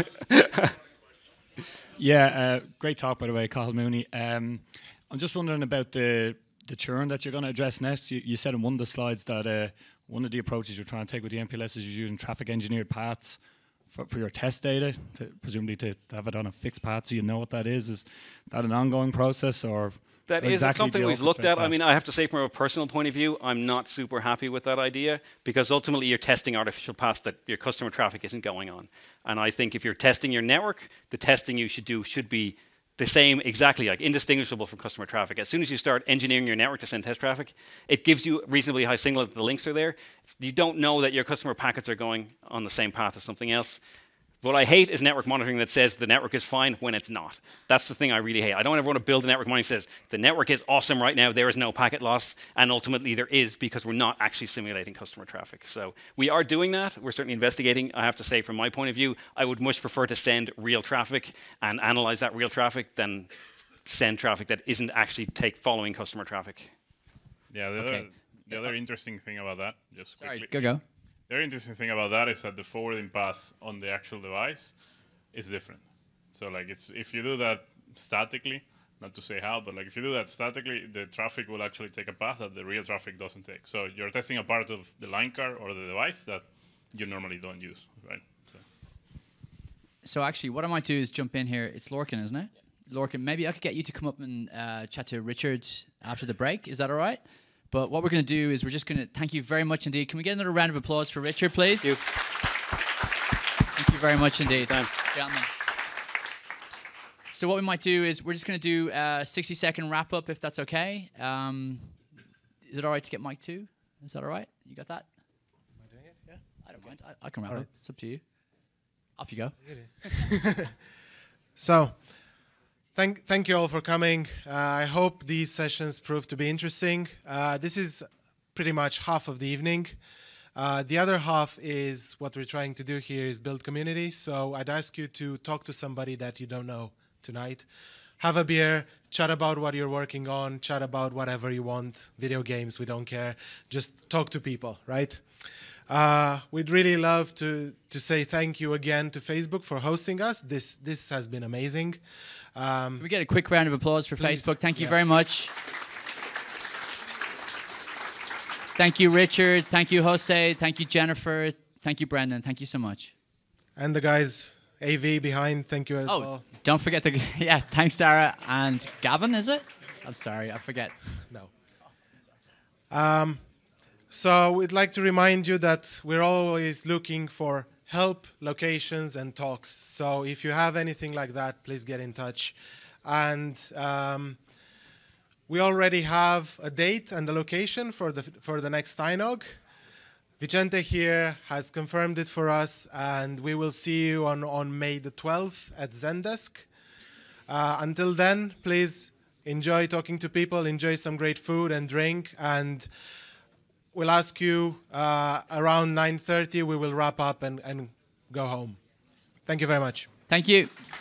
Yeah, great talk, by the way, Cathal Mooney. I'm just wondering about the churn that you're going to address next. You said in one of the slides that one of the approaches you're trying to take with the MPLS is you're using traffic engineered paths for your test data, presumably to have it on a fixed path so you know what that is. Is that an ongoing process, or that is something we've looked at? I mean, I have to say from a personal point of view, I'm not super happy with that idea, because ultimately you're testing artificial paths that your customer traffic isn't going on. And I think if you're testing your network, the testing you should do should be the same, exactly, like indistinguishable from customer traffic. As soon as you start engineering your network to send test traffic, it gives you reasonably high signal that the links are there. You don't know that your customer packets are going on the same path as something else. What I hate is network monitoring that says the network is fine when it's not. That's the thing I really hate. I don't ever want to build a network monitoring that says the network is awesome right now, there is no packet loss, and ultimately there is, because we're not actually simulating customer traffic. So we are doing that. We're certainly investigating. I have to say, from my point of view, I would much prefer to send real traffic and analyze that real traffic than send traffic that isn't actually following customer traffic. Yeah, the other interesting thing about that, just Sorry, quickly. go. The very interesting thing about that is that the forwarding path on the actual device is different. So like if you do that statically, not to say how, but like if you do that statically, the traffic will actually take a path that the real traffic doesn't take. So you're testing a part of the line card or the device that you normally don't use, right? So actually, what I might do is jump in here. It's Lorcan, isn't it? Yeah. Lorcan, maybe I could get you to come up and chat to Richard after the break. Is that all right? But what we're going to do is we're just going to thank you very much indeed. Can we get another round of applause for Richard, please? Thank you. Thank you very much indeed, gentlemen. So what we might do is we're just going to do a 60-second wrap-up, if that's okay. Is it all right to get mic 2? Is that all right? You got that? Am I doing it? Yeah. I don't mind. I can wrap up. It's up to you. Off you go. So, thank you all for coming. I hope these sessions prove to be interesting. This is pretty much half of the evening. The other half is what we're trying to do here is build community. So I'd ask you to talk to somebody that you don't know tonight. Have a beer, chat about what you're working on, chat about whatever you want, video games, we don't care. Just talk to people, right? We'd really love to say thank you again to Facebook for hosting us. This has been amazing. Can we get a quick round of applause for please. Facebook? Thank you very much. Thank you, Richard. Thank you, Jose. Thank you, Jennifer. Thank you, Brendan. Thank you so much. And the guys, AV behind, thank you as well. Don't forget yeah, thanks, Dara. And Gavin, is it? I'm sorry, I forget. No. So we'd like to remind you that we're always looking for help, locations, and talks. So if you have anything like that, please get in touch. And we already have a date and a location for the next iNOG. Vicente here has confirmed it for us, and we will see you on May the 12th at Zendesk. Until then, please enjoy talking to people, enjoy some great food and drink, and we'll ask you around 9:30, we will wrap up and go home. Thank you very much. Thank you.